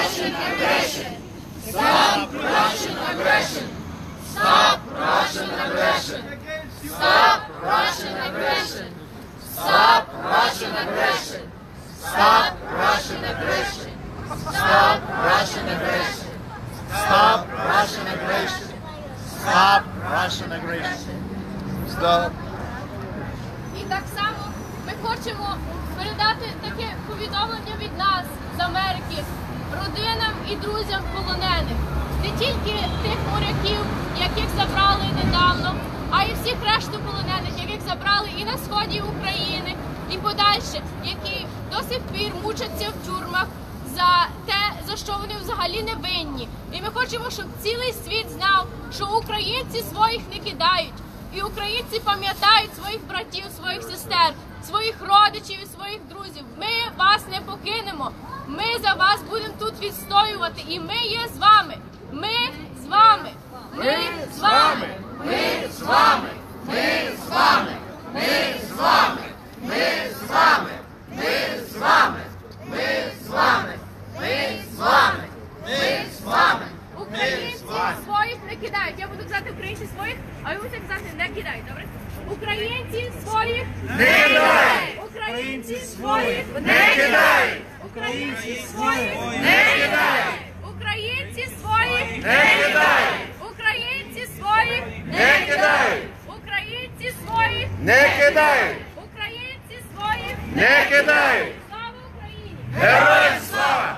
Russian aggression! Stop Russian aggression! Stop Russian aggression! Stop Russian aggression! Stop Russian aggression! Stop Russian aggression! Stop Russian aggression! Stop Russian aggression! Stop Russian aggression! Stop. І так само ми хочемо передати таке повідомлення від нас з Америки родинам і друзям полонених. Не тільки тих моряків, яких забрали недавно, а й всіх решту полонених, яких забрали і на сході України, і подальше, які до сих пір мучаться в тюрмах за те, за що вони взагалі не винні. І ми хочемо, щоб цілий світ знав, що українці своїх не кидають. І українці пам'ятають своїх братів, своїх сестер, своїх родичів і своїх друзів. Ми вас не покинемо. Ми за вас будемо тут відстоювати. І ми є з вами. Ми з вами. Ми з вами. Ми з вами. Ми з вами. Ми з вами. Ми з вами. Ми з вами. Ми з вами. Ми з вами. Ми з вами. Українці своїх не кидають. Я буду казати українці своїх, а ви будете казати не кидають, добре? Українці своїх не кидають! Українці своїх не кидають! Українці своїх не кидають! Українці своїх не кидають! Українці своїх не кидають! Українці своїх Не кидають! Українці своїх Не кидають! Слава Україні! Героям слава!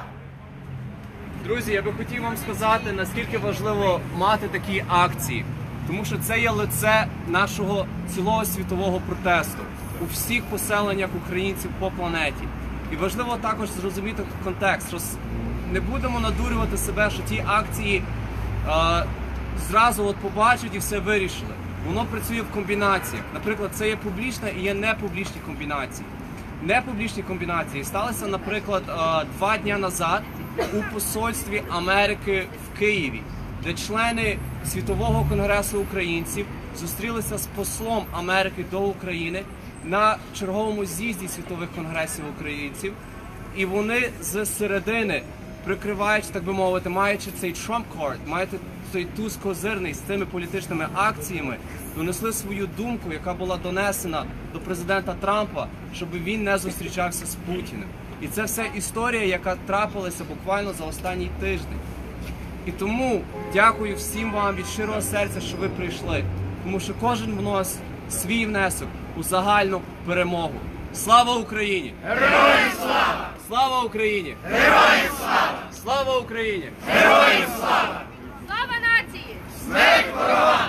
Друзі, я би хотів вам сказати, наскільки важливо мати такі акції, тому що це є лице нашого цілого світового протесту у всіх поселеннях українців по планеті. І важливо також зрозуміти контекст, що не будемо надурювати себе, що ті акції а, зразу от побачать і все вирішили. Воно працює в комбінаціях. Наприклад, це є публічна і є непублічні комбінації. Непублічні комбінації сталися, наприклад, два дні назад у посольстві Америки в Києві, де члени Світового конгресу українців зустрілися з послом Америки до України на черговому з'їзді світових конгресів українців. І вони з середини, прикриваючи, так би мовити, маючи цей Trump card, маючи цей туз козирний з цими політичними акціями, донесли свою думку, яка була донесена до президента Трампа, щоб він не зустрічався з Путіним. І це все історія, яка трапилася буквально за останній тиждень. І тому дякую всім вам від щирого серця, що ви прийшли. Тому що кожен вносить свій внесок у загальну перемогу. Слава Україні! Героям слава! Слава Україні! Героям слава! Слава Україні! Героям слава! Слава нації! Смерть ворогам!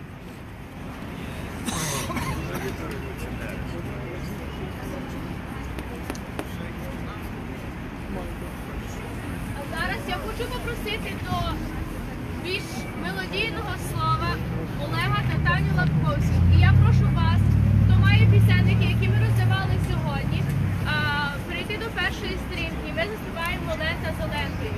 А зараз я хочу попросити до більш мелодійного слова Олега та Таню Лапковських. І я прошу вас, хто має пісенники, які ми роздавали сьогодні, перейти до першої сторінки. Ми заспіваємо «Лента за лентою».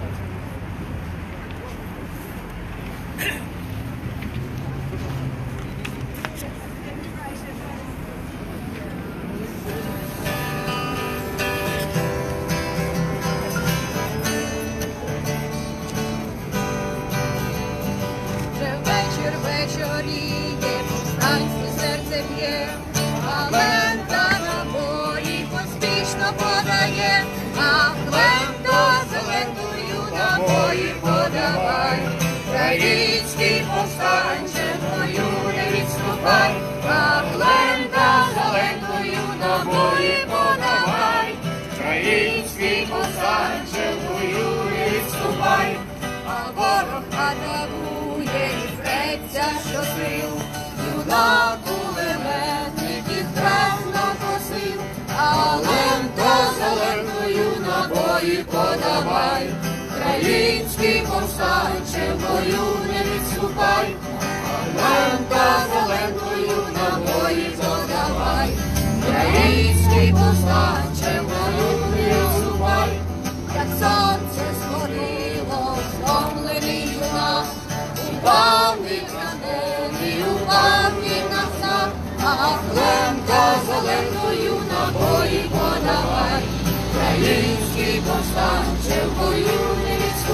Вечоріє, повстанське серце б'є, а лента набої поспішно подає, а лента зеленою набої подавай. Український повстанче, бою не відступай, а лента зеленою набої подавай. Український повстанче, бою не відступай, а ворог атакує і зветься, що сил, юнак кулеметник їх певно косив, а лента зеленою набої подавай. Український повстанче, бою не відступай, а лента зеленою набої подавай. Український повстанче, бою не відступай, як сонце сходило, втомлений юнак, упав він на небі, упав він на знак, а лента зеленою набої подавай. Український повстанче, в бою не відступай.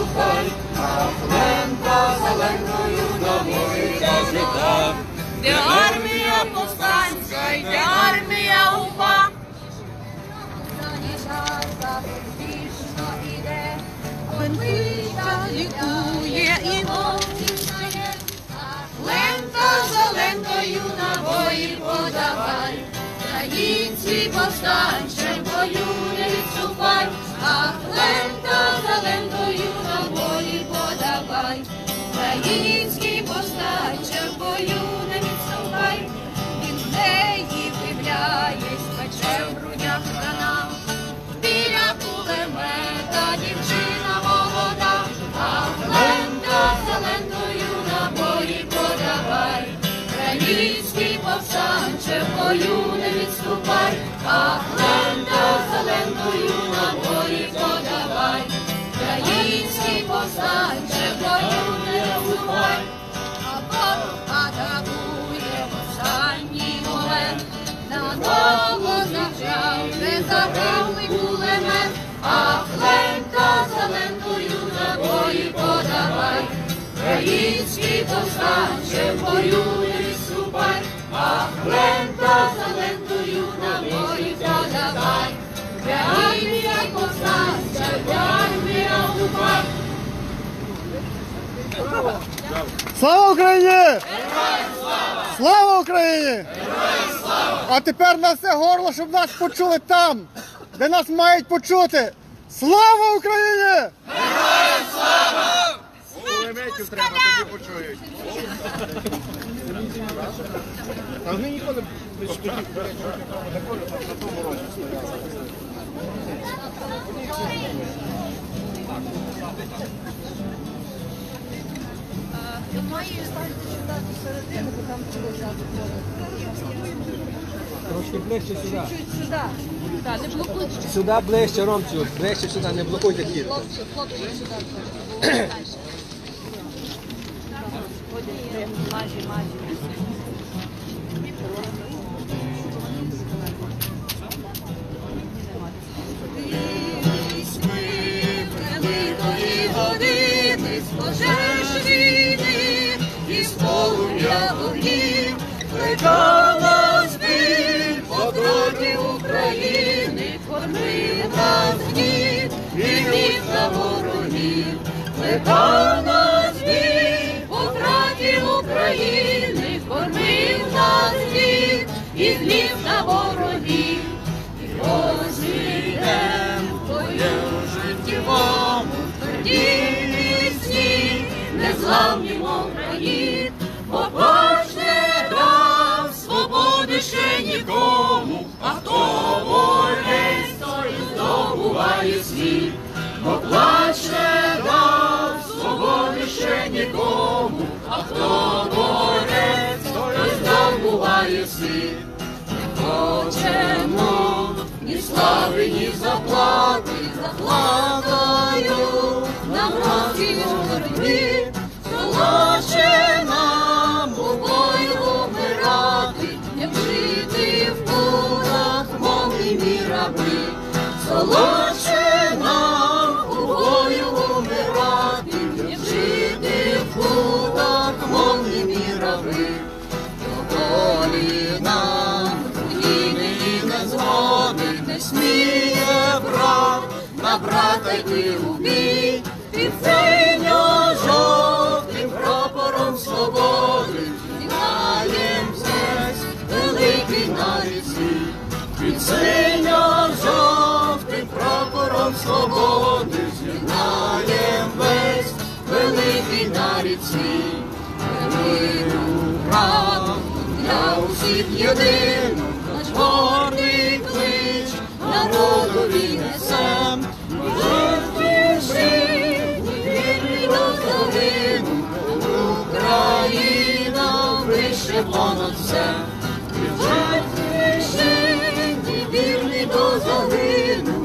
зеленою новою розліта, де армія повстанська, йде армія УПА. Лента лікує і мовчає, лента за лентою набої подавай, українці повстанче в бою не відступай, ах, лента за лентою набої подавай, український повстанче в бою не відступай, він в неї виявляєсь, пече в грудях рана, біля кулемета дівчина молода, ах, лента за лентою набої подавай, український повстанче в бою не відступай, ах, лента за лентою набої подавай, український повстанче в бою не відступай, а ворог атакує в останній момент, надовго завжав, не заграли кулемет, ах, лента за лентою набої подавай, український повстанче в бою не відступай, ах, лента за лентою набої подавай, армія повстанче, армія УПА. Слава Україні! Слава Україні! А тепер на все горло, щоб нас почули там, де нас мають почути. Слава Україні! Героям слава! Кулеметів треба, тоді почують. А ми ніколи не шкодів, на тому році стояли. Трошки ближче сюди. Чуть-чуть сюди. Так, не блокуйте. Сюди ближче, Ромцю, ближче сюди, не блокуйте хід. Хлопці, хлопці, сюди. Майже, майже. Великої години з пожеж війни, із полум'я вогнів, кликала збір, покроки України, кормив нас гнів, і гнів на ворогів, кликала збір, покроки України, кормив нас гнів, і гнів на ворогів, і розійдем твою життєвому твердій міцні, незламні мов країн, побач не дав свободи ще нікому, а хто борець, той здобуває світ, поплач не дав свободи ще нікому, а хто борець, той здобуває світ. Не хочемо ні слави, ні заплати, заплатою нам роки боротьби, солодше нам у бою вмирати, як жити в путах, мов і раби, солодше нам у бою вмирати, як жити в путах, мов і раби, доволі нам і не згоди, не сміє брат на брата йти у бій, під синьо-жовтим прапором свободи, зіграєм здесь великий нарід свій, під синьо-жовтим прапором свободи, зіграєм весь великий нарід свій, великий брат для усіх єдину, наш гордий клич народові несем, вірши, вірні до загину, Україна вище понад все, вірши, вірні до загину,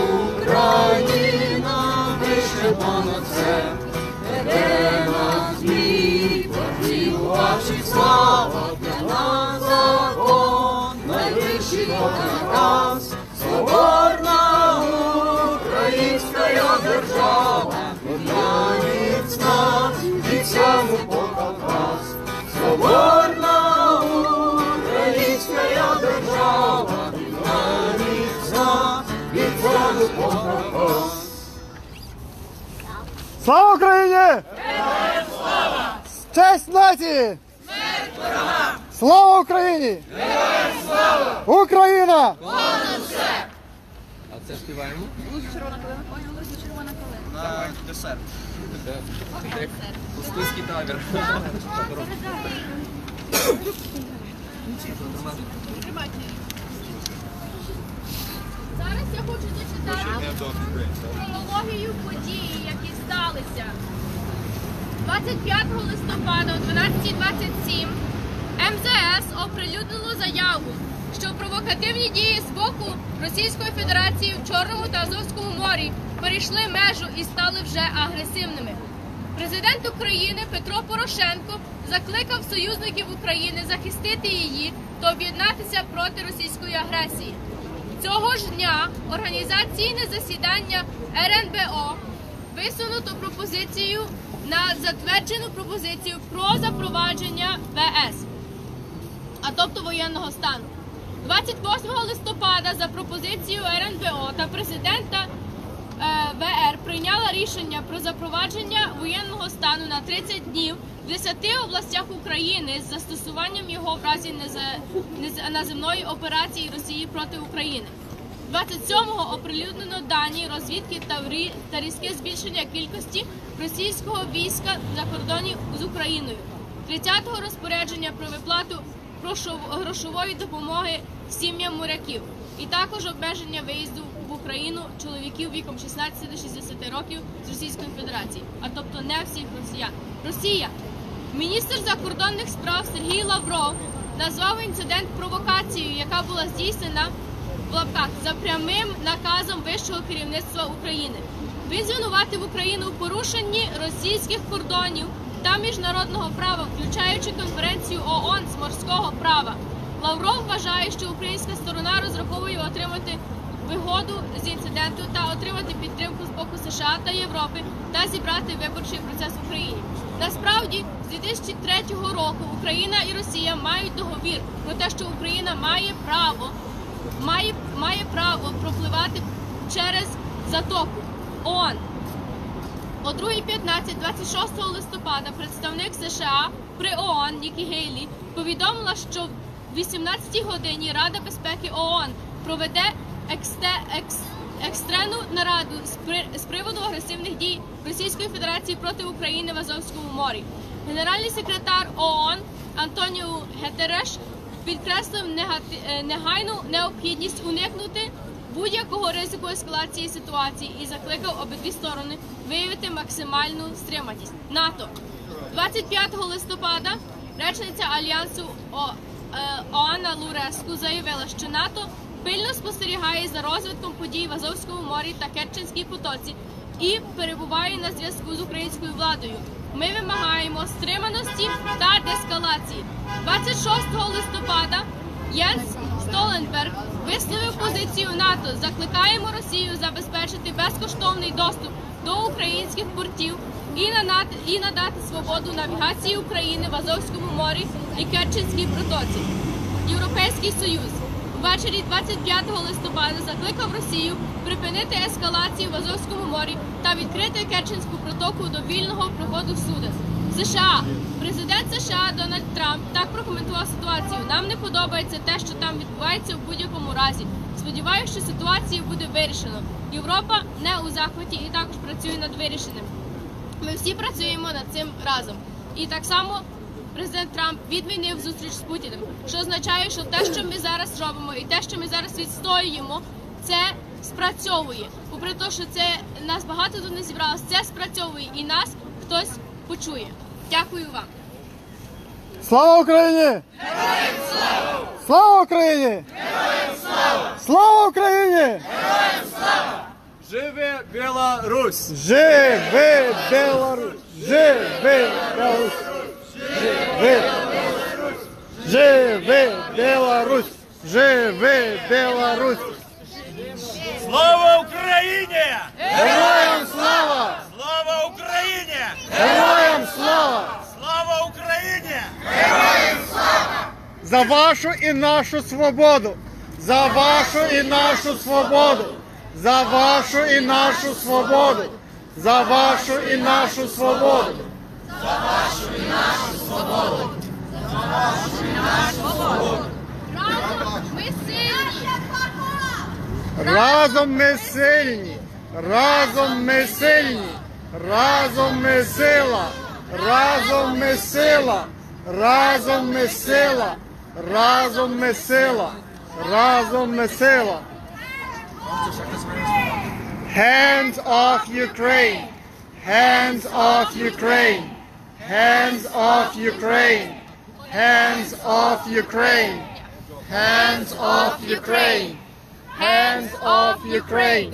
Україна вище понад все, веде нас мій, ваші слава, для нас закон, найвищий наказ, соборна українська держава, міцна, і ця Слава Україні! Героям слава! Честь нації! Смерть ворогам! Слава Україні! Героям слава! Україна! Понад все! А це співаємо? Червона калина. Ой, Лузі, червона калина. На десерт. Пустинський табір. Зараз я хочу зачитати хронологію подій, які сталися. двадцять п'ятого листопада о дванадцятій двадцять сім ем зе ес оприлюднило заяву, що провокативні дії з боку Російської Федерації в Чорному та Азовському морі перейшли межу і стали вже агресивними. Президент України Петро Порошенко закликав союзників України захистити її та об'єднатися проти російської агресії. Цього ж дня організаційне засідання ер ен бе о висунуто пропозицію на затверджену пропозицію про запровадження ве ес, а тобто воєнного стану. двадцять восьмого листопада за пропозицією ер ен бе о та президента ве ер прийняла рішення про запровадження воєнного стану на тридцять днів в десяти областях України з застосуванням його в разі наземної операції Росії проти України. двадцять сьомого оприлюднено дані розвідки та різке збільшення кількості російського війська за кордоні з Україною. тридцятого розпорядження про виплату грошової допомоги сім'ям моряків і також обмеження виїзду в Україну чоловіків віком шістнадцяти до шістдесяти років з Російської Федерації, а тобто не всіх росіян. Росія. Міністр закордонних справ Сергій Лавров назвав інцидент провокацією, яка була здійснена в лапках за прямим наказом вищого керівництва України. Він звинуватив Україну у порушенні російських кордонів та міжнародного права, включаючи конференцію о о ен з морського права. Лавров вважає, що українська сторона розраховує отримати вигоду з інциденту та отримати підтримку з боку США та Європи та зібрати виборчий процес в Україні. Насправді, з дві тисячі третього року Україна і Росія мають договір про те, що Україна має право, має, має право пропливати через затоку о о ен. О другій п'ятнадцять двадцять шостого листопада представник США при о о ен Нікі Гейлі повідомила, що в вісімнадцятій годині Рада безпеки о о ен проведе ексте, екс, екстрену нараду з, при, з приводу агресивних дій Російської Федерації проти України в Азовському морі. Генеральний секретар о о ен Антоніо Гутереш підкреслив негати, негайну необхідність уникнути будь-якого ризику ескалації ситуації і закликав обидві сторони виявити максимальну стриманість. НАТО. двадцять п'ятого листопада речниця Альянсу Оана Луреску заявила, що НАТО пильно спостерігає за розвитком подій в Азовському морі та Керченській протоці і перебуває на зв'язку з українською владою. Ми вимагаємо стриманості та деескалації. двадцять шостого листопада Єнс Столенберг висловив позицію НАТО. Закликаємо Росію забезпечити безкоштовний доступ до українських портів і надати, і надати свободу навігації України в Азовському морі і Керченській протоці. Європейський Союз ввечері двадцять п'ятого листопада закликав Росію припинити ескалацію в Азовському морі та відкрити Керченську протоку до вільного проходу суден. США. Президент США Дональд Трамп так прокоментував ситуацію. Нам не подобається те, що там відбувається в будь-якому разі. Сподіваюся, що ситуацію буде вирішено. Європа не у захваті і також працює над вирішенням. Ми всі працюємо над цим разом. І так само президент Трамп відмінив зустріч з Путіним, що означає, що те, що ми зараз робимо і те, що ми зараз відстоюємо, це спрацьовує. Попри те, що це нас багато тут не зібралося, це спрацьовує і нас хтось почує. Дякую вам. Слава Україні! Героям слава! Слава Україні! Героям слава! Слава Україні! Героям слава! Живе Білорусь! Живе Білорусь! Живе Білорусь! Живе Білорусь! Живе Білорусь! Живе Білорусь! Слава Україні! Героям слава! Слава Україні! Героям слава! Слава Україні! Героям слава! За вашу і нашу свободу! За вашу і нашу свободу! За вашу і нашу свободу! за вашу і нашу свободу. За вашу і нашу свободу. За вашу і нашу свободу. Разом ми сильні. Разом ми сильні. Разом ми сильні. Разом ми сила. Разом ми сила. Разом ми сила. Разом ми сила. Разом ми сила. Hands off Ukraine. Hands off Ukraine. Hands off Ukraine. Hands off Ukraine. Hands off Ukraine. Hands off Ukraine.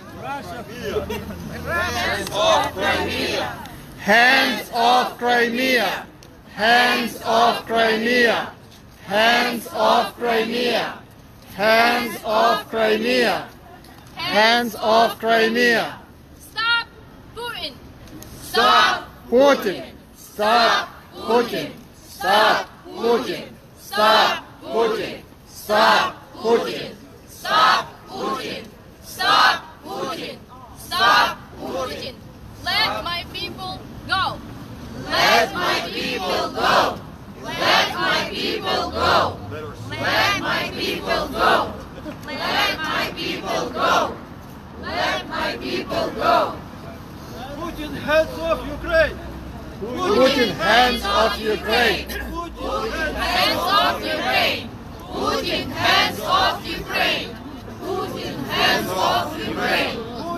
Hands off Crimea. Hands off Crimea. Hands off Crimea. Hands off Crimea. Hands off Crimea. Hands off Crimea. Stop Putin. Stop Putin. Stop Putin. Stop Putin. Stop Putin. Stop Putin. Stop Putin. Stop Putin. Stop Putin. Let my people go. Let my people go. Let my people go. Let my people go. Let my people go. Let my people go. Putin, hands off Ukraine! Putin, hands off Ukraine. Hands off Ukraine. Putin, hands off Ukraine. Putin, hands off Ukraine.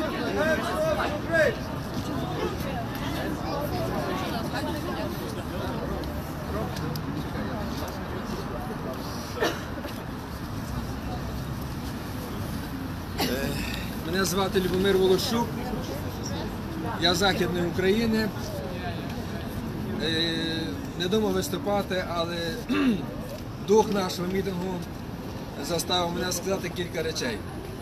Мене звати Любомир Волощук, я з Західної України. Е, Не думав виступати, але дух нашого мітингу заставив мене сказати кілька речей.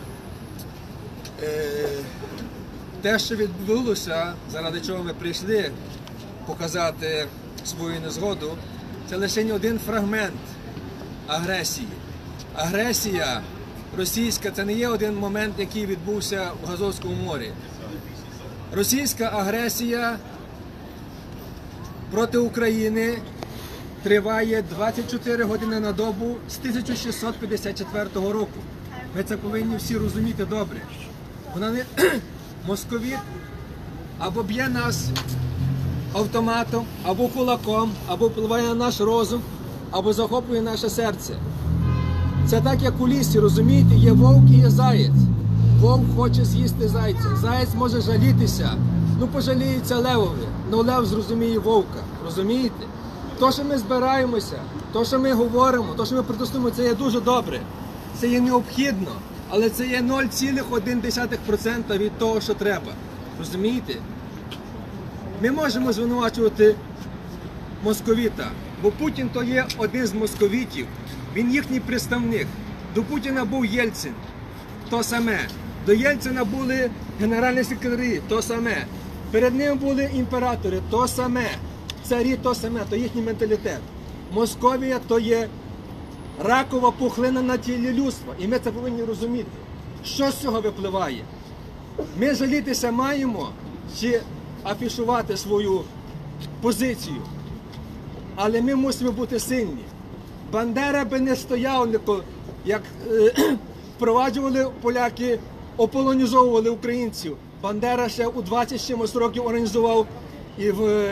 Е, Те, що відбулося, заради чого ми прийшли показати свою незгоду, це лише один фрагмент агресії. Агресія російська – це не є один момент, який відбувся в Азовському морі. Російська агресія проти України триває двадцять чотири години на добу з тисяча шістсот п'ятдесят четвертого року. Ми це повинні всі розуміти добре. Вона не московіт або б'є нас автоматом, або кулаком, або впливає на наш розум, або захоплює наше серце. Це так, як у лісі, розумієте, є вовк і є заєць. Вовк хоче з'їсти зайця, заєць може жалітися, ну пожаліється левові, ну лев зрозуміє вовка, розумієте? То, що ми збираємося, то, що ми говоримо, то, що ми протестуємо, це є дуже добре, це є необхідно, але це є нуль цілих одна десята відсотка від того, що треба, розумієте? Ми можемо звинувачувати московіта, бо Путін то є один з московітів, він їхній представник. До Путіна був Єльцин, то саме. До Єльцина були генеральні секретарі, то саме. Перед ним були імператори, то саме. Царі, то саме, то їхній менталітет. Московія то є ракова пухлина на тілі людства. І ми це повинні розуміти. Що з цього випливає? Ми жалітися маємо чи афішувати свою позицію. Але ми мусимо бути сильні. Бандера би не стояв, як е, впроваджували поляки, ополонізовували українців. Бандера ще у двадцять чимось років організував і, в,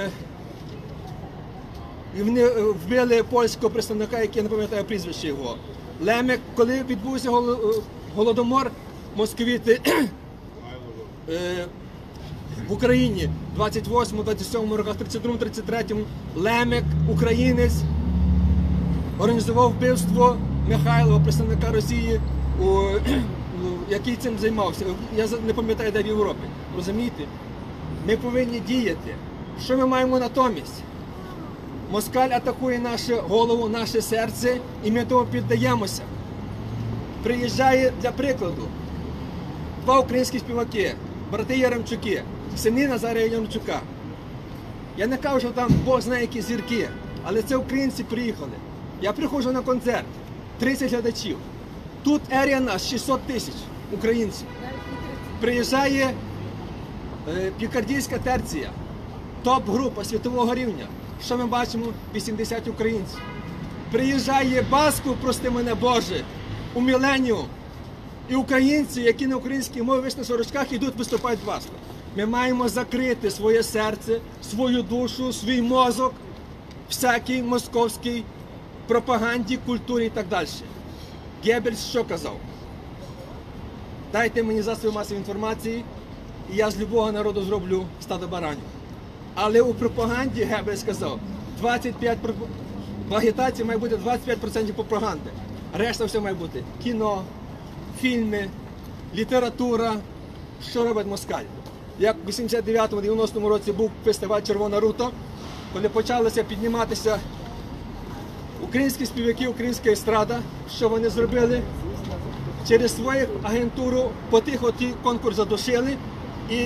і вони вбили польського представника, який я не пам'ятаю прізвище його. Лемек, коли відбувся голодомор, московіти е, в Україні в двадцять восьмому двадцять сьомому роках, тридцять другому тридцять третьому, Лемек, українець, організував вбивство Михайлова, представника Росії, у, який цим займався. Я не пам'ятаю, де в Європі. Розумієте? Ми повинні діяти. Що ми маємо натомість? Москаль атакує нашу голову, наше серце, і ми тому піддаємося. Приїжджає, для прикладу, два українські співаки, брати Яремчуки, сини Назарія Яремчука. Я не кажу, що там Бог знає, які зірки, але це українці приїхали. Я приходжу на концерт, тридцять глядачів. Тут ерія нас шістсот тисяч українців. Приїжджає Е, Пікардійська терція, топ-група світового рівня. Що ми бачимо? вісімдесят українців. Приїжджає Басков, прости мене Боже, у Міленіум. І українці, які на українській мові вийшли на сорочках, йдуть виступають в Басков. Ми маємо закрити своє серце, свою душу, свій мозок, всякій московській пропаганді, культурі і так далі. Геббельс що казав? Дайте мені засоби масової інформації, і я з любого народу зроблю стадо баранів. Але у пропаганді Геббельс сказав, двадцять п'ять відсотків в агітації має бути двадцять п'ять відсотків пропаганди. Решта все має бути кіно, фільми, література. Що робить москаль? Як в вісімдесят дев'ятому - дев'яностому році був фестиваль «Червона рута», коли почалося підніматися українські співаки, українська естрада, що вони зробили? Через свою агентуру потихо ті конкурс задушили і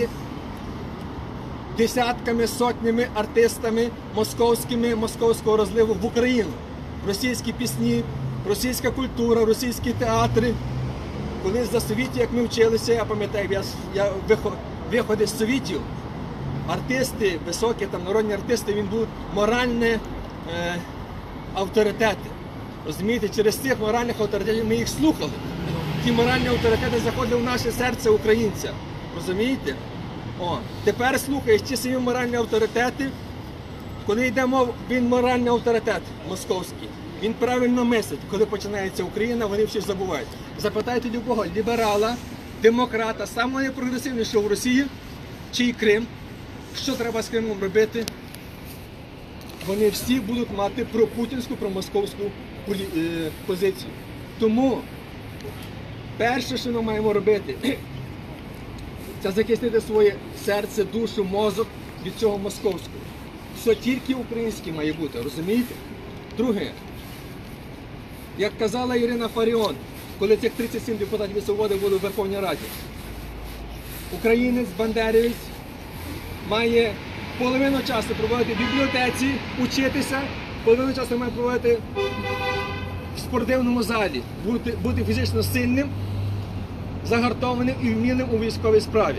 десятками, сотнями артистами московськими, московського розливу в Україну. Російські пісні, російська культура, російські театри. Колись за Совітів, як ми вчилися, я пам'ятаю, я, я виходив з Совітів, артисти, високі там народні артисти, він був моральні е, авторитети. Розумієте, через цих моральних авторитетів ми їх слухали. Ті моральні авторитети заходили в наше серце українця. Розумієте? О, тепер слухаєш ті самі моральні авторитети, коли йде мова, він моральний авторитет московський. Він правильно мислить, коли починається Україна, вони всі забувають. Запитайте любого ліберала, демократа, самого найпрогресивнішого в Росії, чи Крим, що треба з Кримом робити, вони всі будуть мати пропутінську, промосковську позицію. Тому перше, що ми маємо робити, це захистити своє серце, душу, мозок від цього московського. Все тільки українське має бути, розумієте? Друге, як казала Ірина Фаріон, коли цих тридцять сім депутатів від «Свободи» були в Верховній Раді, українець, бандерівець має половину часу проводити в бібліотеці, учитися, половину часу має проводити в спортивному залі, бути, бути фізично сильним, загартованим і вмілим у військовій справі.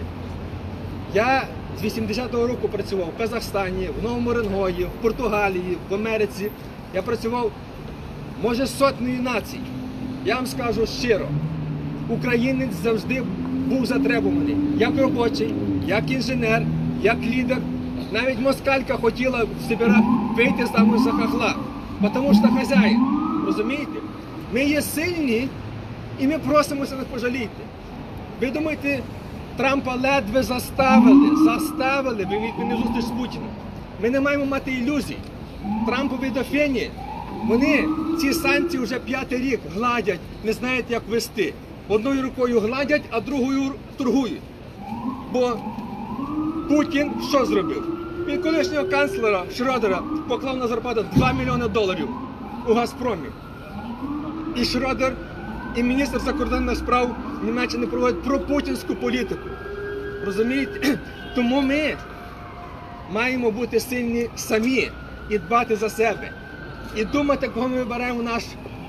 Я з вісімдесятого року працював в Казахстані, в Новому Уренгої, в Португалії, в Америці. Я працював, може, з сотнею націй. Я вам скажу щиро, українець завжди був затребуваний. Як робочий, як інженер, як лідер. Навіть москалька хотіла в Сибіра вийти саме за хахла, тому що хазяїн. Розумієте? Ми є сильні і ми просимося не пожаліти. Ви думаєте, Трампа ледве заставили, заставили, ви від мене зустріч з Путіним. Ми не маємо мати ілюзій. Трампові до фені, вони ці санкції вже п'ятий рік гладять, не знають, як вести. Одною рукою гладять, а другою торгують. Бо Путін що зробив? Він колишнього канцлера Шрёдера поклав на зарплату два мільйони доларів у Газпромі. І Шрёдер, і міністр закордонних справ Німеччини проводять пропутінську політику. Розумієте? Тому ми маємо бути сильні самі і дбати за себе. І думати, кого ми вибираємо у наш,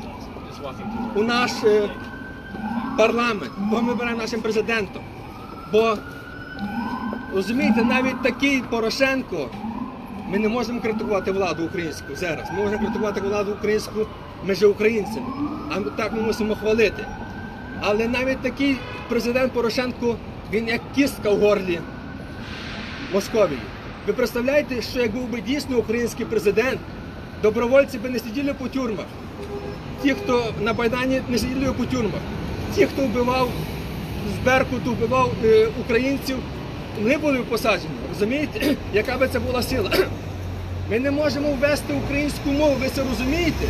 у наш е, парламент, кого ми вибираємо нашим президентом. Бо, розумієте, навіть такий Порошенко, ми не можемо критикувати владу українську зараз. Ми можемо критикувати владу українську, ми ж українцями, а так ми мусимо хвалити. Але навіть такий президент Порошенко, він як кістка в горлі Московії. Ви представляєте, що як був би дійсно український президент, добровольці би не сиділи по тюрмах. Ті, хто на Майдані, не сиділи по тюрмах. Ті, хто вбивав з Беркуту, вбивав е, українців, не були посаджені. Розумієте? Яка би це була сила? Ми не можемо ввести українську мову, ви це розумієте?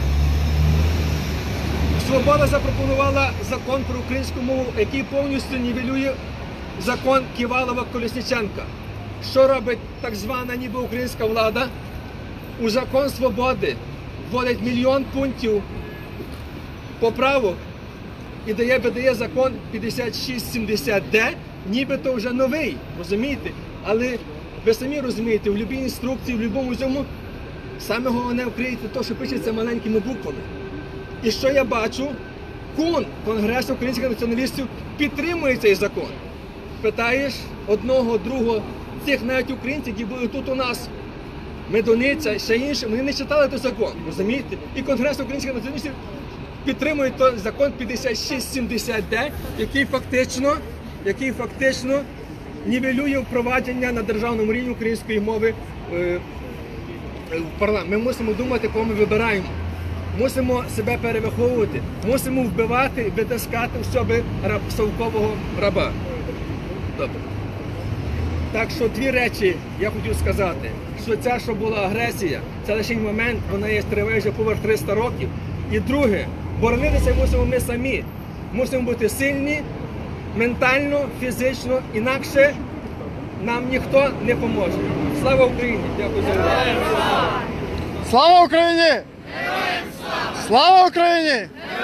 Свобода запропонувала закон про українську мову, який повністю нівелює закон Ківалова-Колесніченка. Що робить так звана ніби українська влада? У закон свободи вводить мільйон пунктів поправок і дає, видає закон п'ятдесят шість сімдесят де, нібито вже новий, розумієте? Але ви самі розумієте, в будь-якій інструкції, в будь-якому цьому, саме головне вкриєте те, що пишеться маленькими буквами. І що я бачу? КУН, Конгрес українських націоналістів, підтримує цей закон. питаєш одного, другого, цих навіть українців, які були тут у нас, Медуниця і ще інші, вони не читали той закон, розумієте? І Конгрес українських націоналістів підтримує той закон п'ятдесят шість сімдесят де, який фактично, який фактично нівелює впровадження на державному рівні української мови е, в парламент. Ми мусимо думати, кого ми вибираємо. Мусимо себе перевиховувати, мусимо вбивати, витискати в себе раб, совкового раба. Добре. Так що дві речі я хотів сказати, що ця, що була агресія, це лише момент, вона є триває вже поверх триста років. І друге, боронитися мусимо ми самі. Мусимо бути сильні, ментально, фізично, інакше нам ніхто не поможе. Слава Україні! Дякую за увагу. Слава Україні! Слава Україні!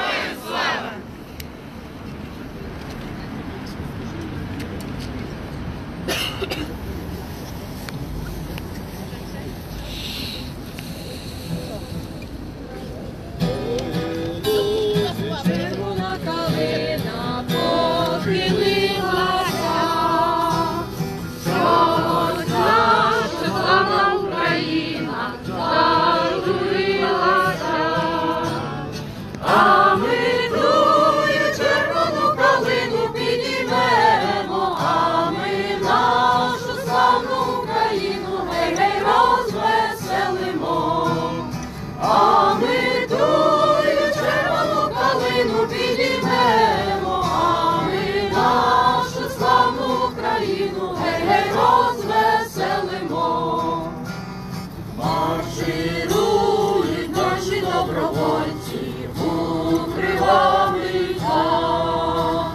Червона калина похилилася, чогось наша славна Україна зажурилася, а ми тую червону калину підіймемо, а ми нашу славну Україну гей-гей розвеселимо, а ми тую червону калину підіймемо, а ми нашу славну Україну гей-гей розвеселимо. Марширують наші добровольці у кривавий час,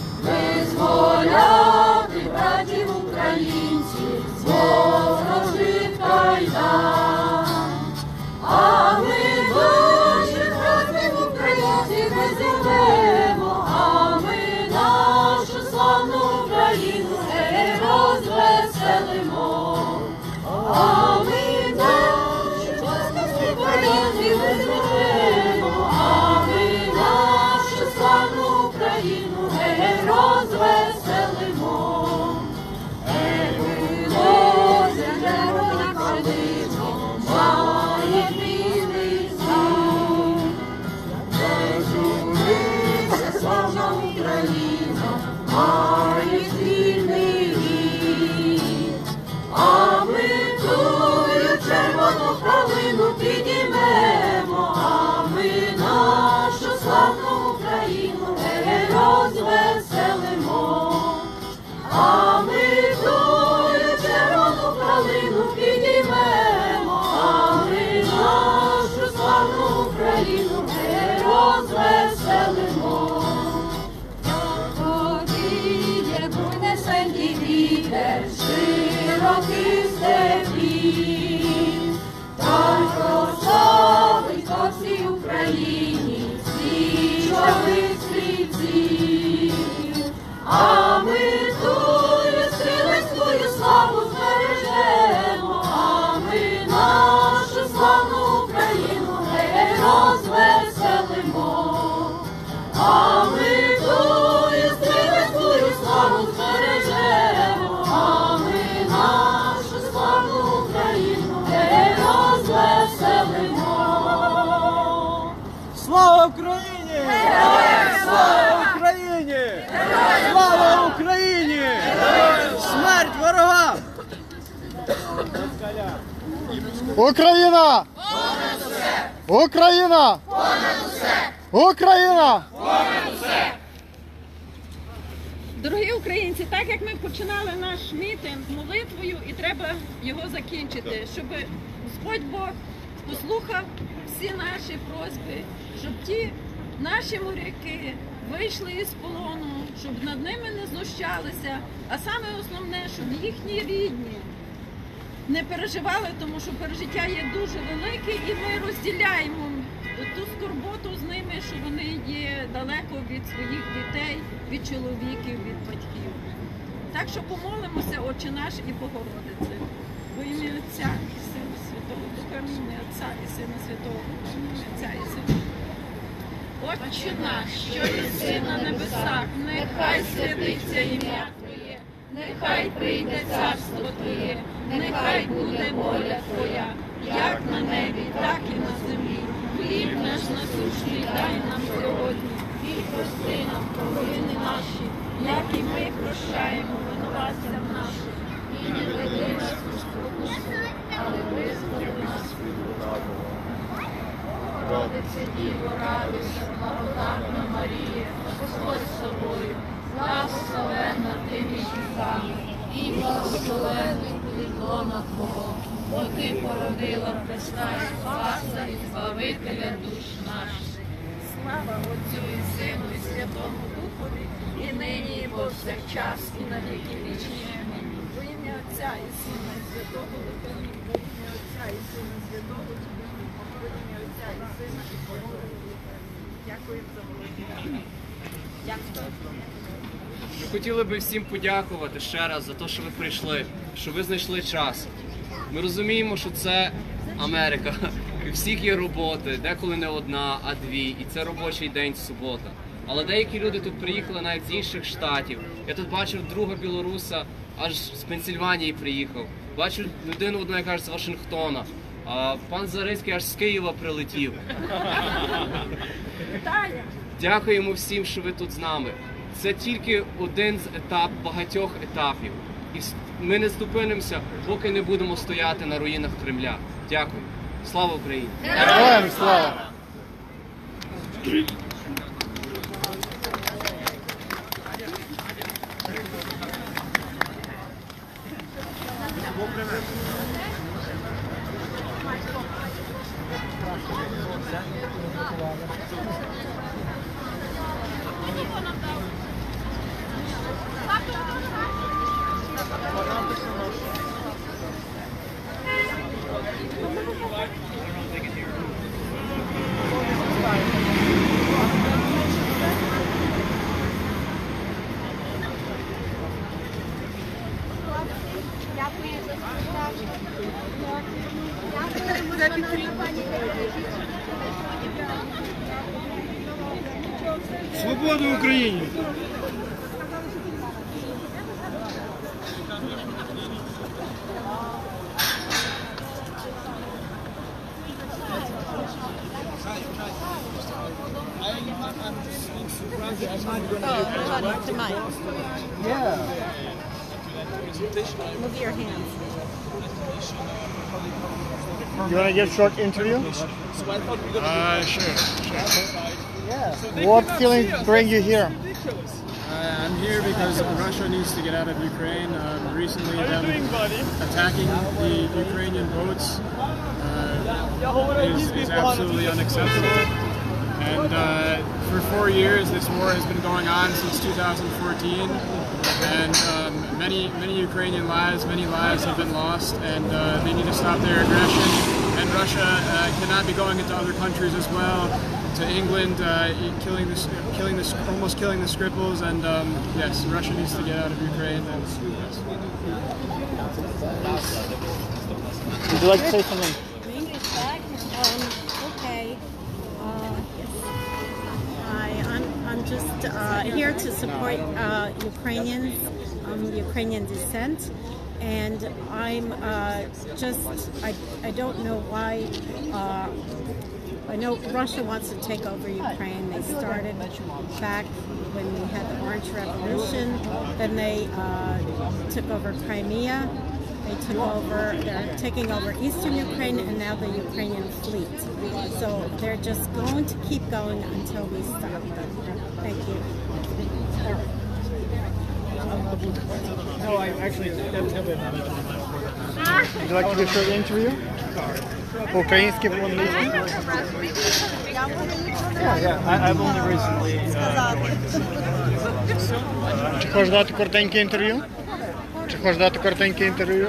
визволяти братів українців з ворожих кайдан. А ми наших братів українців визволимо, а ми нашу славну Україну гей розвеселимо. А ми наших братів українців визволимо, а ми нашу славну Україну гей розвеселимо. Ей, вилозя червона пшениця, має білий зір. Зажурися, славна Україна, має вільний гід. А ми тую червону калину підіймемо, а ми нашу славну Україну гей розвеселимо. А ми тую червону калину підіймемо, а ми нашу славну Україну гей розвеселимо. Повіє буйне сенький вітер широких степів, та й прославить по всій Україні свічових стрільців. А ми тую стрілецькою славу збережемо, а ми нашу славну Україну гей розвеселимо. А ми тую стрілецькою славу збережемо, а ми нашу славну Україну гей розвеселимо. Слава Україні! Слава Україні! Слава Україні! Смерть ворогам! Україна! Україна! Україна! Дорогі українці, так як ми починали наш мітинг молитвою, і треба його закінчити, щоб Господь Бог послухав всі наші просьби, щоб ті наші моряки вийшли із полону, щоб над ними не знущалися, а саме основне, щоб їхні рідні не переживали, тому що пережиття є дуже велике, і ми розділяємо ту скорботу з ними, що вони є далеко від своїх дітей, від чоловіків, від батьків. Так що помолимося, Отче наш і Богородице, во ім'я Отця і Сина Святого Духа, ім'я Отця і Сина Святого Духа, ім'я Отця і Сина. Отче наш, що єси на небесах, нехай святиться ім'я Твоє, Нехай прийде царство Твоє, нехай буде воля Твоя, як на небі, так і на землі. Хліб наш насущний дай нам сьогодні, і прости нам провини наші, як і ми прощаємо винуватцям нашим. І не веди нас у спокусу, але визволи нас від лукавого. Богородице Діво, радуйся, благодатна Марія, Господь з тобою, благословенна ти між жінками, і благословенний плід лона Твого, бо ти породила Христа і Спаса і Збавителя душ наших. Слава Отцю і Сину і Святому Духові, і нині, і повсякчас, і на віки вічні. Амінь. Во ім'я Отця і Сина і Святого Духа, во ім'я Отця і Сина і Святого Духа, во ім'я Отця і Сина і Святого Духа. Дякую за володіння. Дякую. Ми хотіли би всім подякувати ще раз за те, що ви прийшли, що ви знайшли час. Ми розуміємо, що це Америка. У всіх є роботи, деколи не одна, а дві. І це робочий день, субота. Але деякі люди тут приїхали навіть з інших штатів. Я тут бачив друга білоруса, аж з Пенсільванії приїхав. Бачу людину одну, яка аж з Вашингтона. А пан Зарицький аж з Києва прилетів. Дякуємо всім, що ви тут з нами. Це тільки один з етап, багатьох етапів. І ми не зупинимося, поки не будемо стояти на руїнах Кремля. Дякую. Слава Україні! Героям слава! Свободу Україні! Move your hands. You want to give a short interview? Uh, sure. sure. What feeling bring you here? Uh, I'm here because Russia needs to get out of Ukraine. Um, recently, them attacking the Ukrainian boats uh, is, is absolutely unacceptable. And uh, for four years, this war has been going on since two thousand fourteen. And um, many, many Ukrainian lives, many lives have been lost, and uh, they need to stop their aggression. And Russia uh, cannot be going into other countries as well, to England, uh, killing this, killing this, almost killing the Skripals. And um, yes, Russia needs to get out of Ukraine. And, yes. Would you like to say something? English back? Um, okay. Uh, I, I'm, I'm just uh, here to support uh, Ukrainians, um, Ukrainian descent, and I'm uh, just, I, I don't know why, uh, I know Russia wants to take over Ukraine. They started back when we had the Orange Revolution, then they uh, took over Crimea. They took over, they're taking over eastern Ukraine and now the Ukrainian fleet. So they're just going to keep going until we stop them. Thank you. No, I actually, that was never Would you like to give a short interview? Український по-англійськи. Yeah, yeah. I, I've only recently. Uh, Чи хочеш дати коротеньке інтерв'ю? Чи хочеш дати коротеньке інтерв'ю?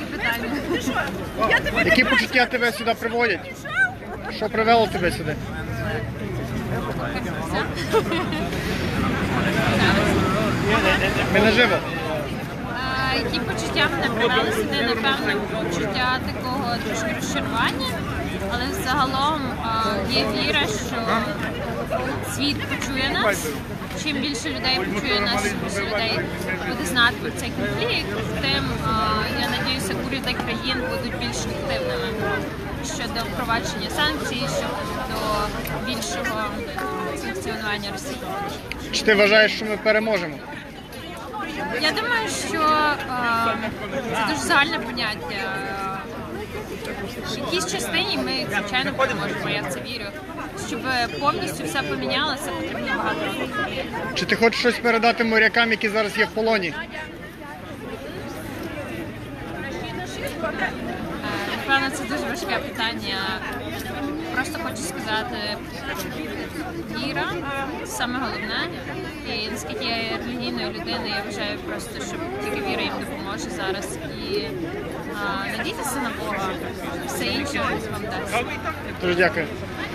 Які почуття тебе сюди приводять? Що привело тебе сюди? Ми наживо. А, які почуття мене привели сюди? Напевно, почуття такого трошки розчарування, але загалом а, є віра, що світ почує нас. Чим більше людей почує нас, чим більше людей буде знати про цей конфлікт, тим, я надіюся, уряди країн будуть більш активними щодо впровадження санкцій, щодо більшого санкціонування Росії. Чи ти вважаєш, що ми переможемо? Я думаю, що е, це дуже загальне поняття. В якійсь частині ми, звичайно, переможемо, я в це вірю. Щоб повністю все помінялося, потрібно багато років. Чи ти хочеш щось передати морякам, які зараз є в полоні? Напевно, це дуже важке питання. Просто хочу сказати, віра – саме головне. І наскільки я є релігійною людиною, я вважаю просто, що тільки віра їм допоможе зараз. І а, надійтеся на Бога, все інше вам дасть. Дуже дякую.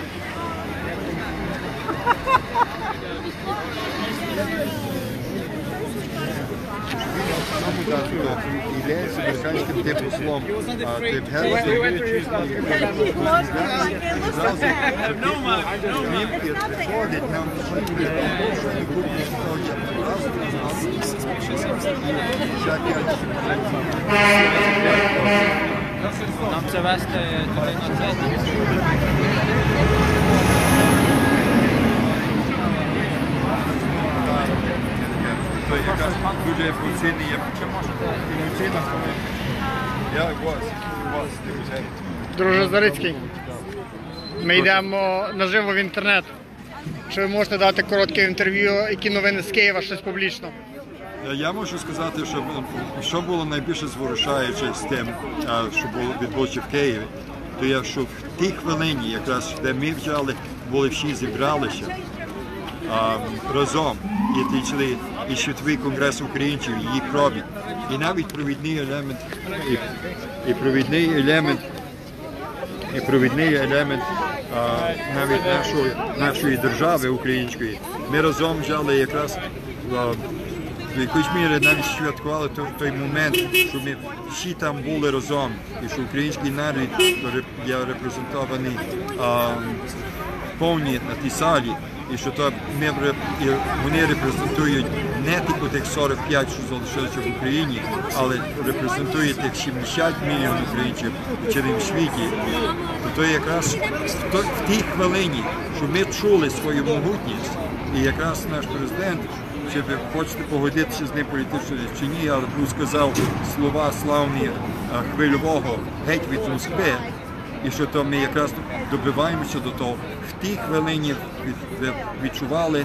является американским послом. Нам це вести туди на це. Дуже емоційний, емоційна. Я вас, вас, Друже Зарицький, ми йдемо наживо в інтернет. Чи ви можете дати коротке інтерв'ю, які новини з Києва, щось публічно? Я можу сказати, що, що було найбільше зворушаюче з тим, що було відбулося в Києві, то є, що в тій хвилині, якраз, де ми взяли, були всі зібралися а, разом, і тічли і Світовий конгрес українців, її пробіг. І навіть провідний елемент, і, і провідний елемент, і провідний елемент а, навіть нашої, нашої держави української, ми разом взяли якраз а, до якоїсь міри навіть святкували той, той момент, що ми всі там були разом, і що український народ є репрезентований а, повні на тій салі, і що то ми, і вони репрезентують не тільки тих сорок п'ять, що залишилися в Україні, але репрезентують тих сімдесят мільйонів українців в цілому світі. То якраз в, то, в тій хвилині, що ми чули свою могутність, і якраз наш президент, чи ви хочете погодитися з ним політично чи ні, але був сказав слова славні Хвильового «геть від Москви», і що то ми якраз добиваємося до того. В тій хвилині відчували,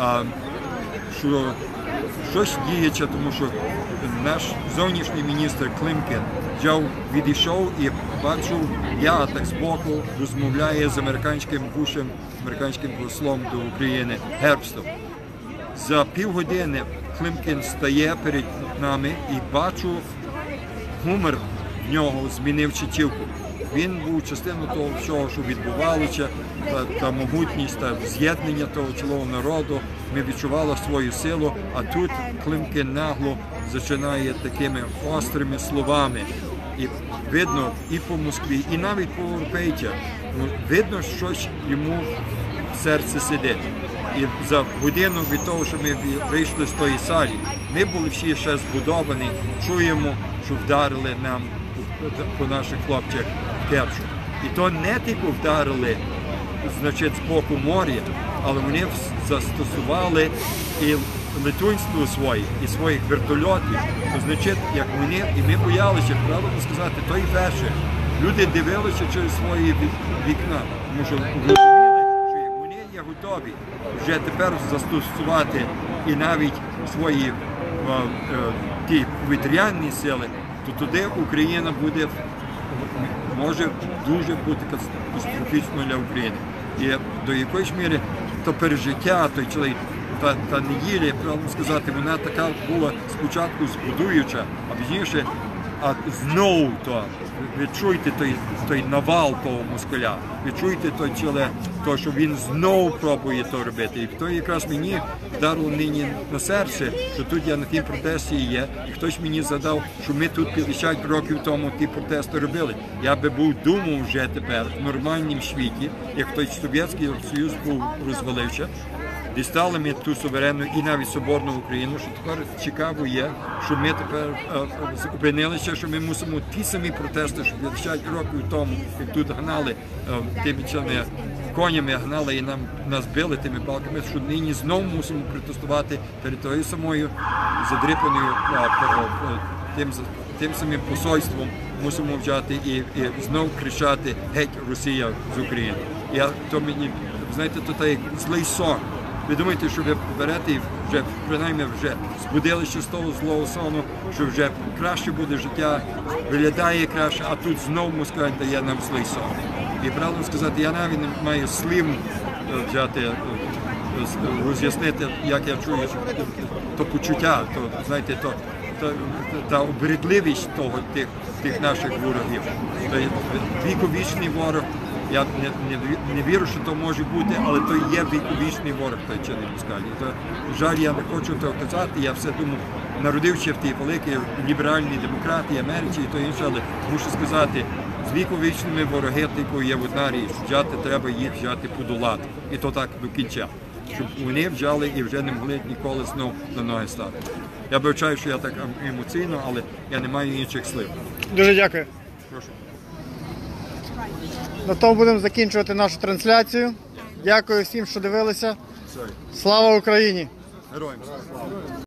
що щось діється, тому що наш зовнішній міністр Климкін взяв, відійшов і бачив, я так збоку розмовляю з американським Бушем, американським послом до України Гербстом. За півгодини Климкін стає перед нами і бачу, гумор в нього змінив читівку. Він був частиною того всього, що відбувалося, та, та могутність, та з'єднання того цілого народу. Ми відчували свою силу, а тут Климкін нагло починає такими острими словами. І видно і по Москві, і навіть по європейцях, видно, що щось йому в серці сидить. І за годину від того, що ми вийшли з тої салі, ми були всі ще збудовані, чуємо, що вдарили нам по наших хлопцях в Керчу. І то не тільки вдарили, значить, з боку моря, але вони застосували і летунство своє, і своїх вертольотів. То, значить, як вони, і ми боялися, правильно сказати, то і перше. Люди дивилися через свої вікна, тому що розуміли, що як вони є готові вже тепер застосувати і навіть свої а, а, ті повітряні сили, то туди Україна буде, може дуже бути катастрофічно для України. І до якоїсь міри то пережиття, той чоловік, та, та неділя, правильно сказати, вона така була спочатку збудуюча, а пізніше, а знову то, відчуйте той, той навал того москаля. Ви чуєте той челе, то, що він знову пробує то робити. І то якраз мені вдарило нині на серце, що тут я на тім протесті є, і хтось мені задав, що ми тут п'ятдесят років тому ті протести робили. Я би був думав вже тепер в нормальному світі, як той Совєтський Союз був розвалився, дістали ми ту суверенну і навіть соборну Україну, що тепер цікаво є, що ми тепер опинилися, що ми мусимо ті самі протести, що п'ятдесят років тому, як тут гнали тими чими конями, гнали і нам нас били тими палками, що нині знову мусимо протестувати перед тою самою задрипаною тим, тим самим посольством, мусимо взяти і, і знову кричати «Геть Росія з України». Я, то мені, знаєте, то так злий сон. Ви думаєте, що ви берете і вже, принаймні, вже збудилися з того злого сону, що вже краще буде життя, виглядає краще, а тут знову Москва дає нам злий сон. І правду сказати, я навіть не маю слів взяти, роз'яснити, як я чую то почуття, то, знаєте, то, то, та обридливість того, тих, тих наших ворогів. То віковічний ворог. Я не, не, не вірю, що то може бути, але то є віковічний ворог, той чинний москаль. То, жаль, я не хочу того казати, я все думаю, народився в тій великій ліберальній демократії Америці і то інше, але мушу сказати, з віковічними ворогами є одна річ, взяти треба їх взяти подолати. І то так до кінця. Щоб вони взяли і вже не могли ніколи знову на ноги стати. Я вибачаю, що я так емоційно, але я не маю інших слів. Дуже дякую. Прошу. На тому будемо закінчувати нашу трансляцію. Дякую всім, що дивилися. Слава Україні! Героям слава!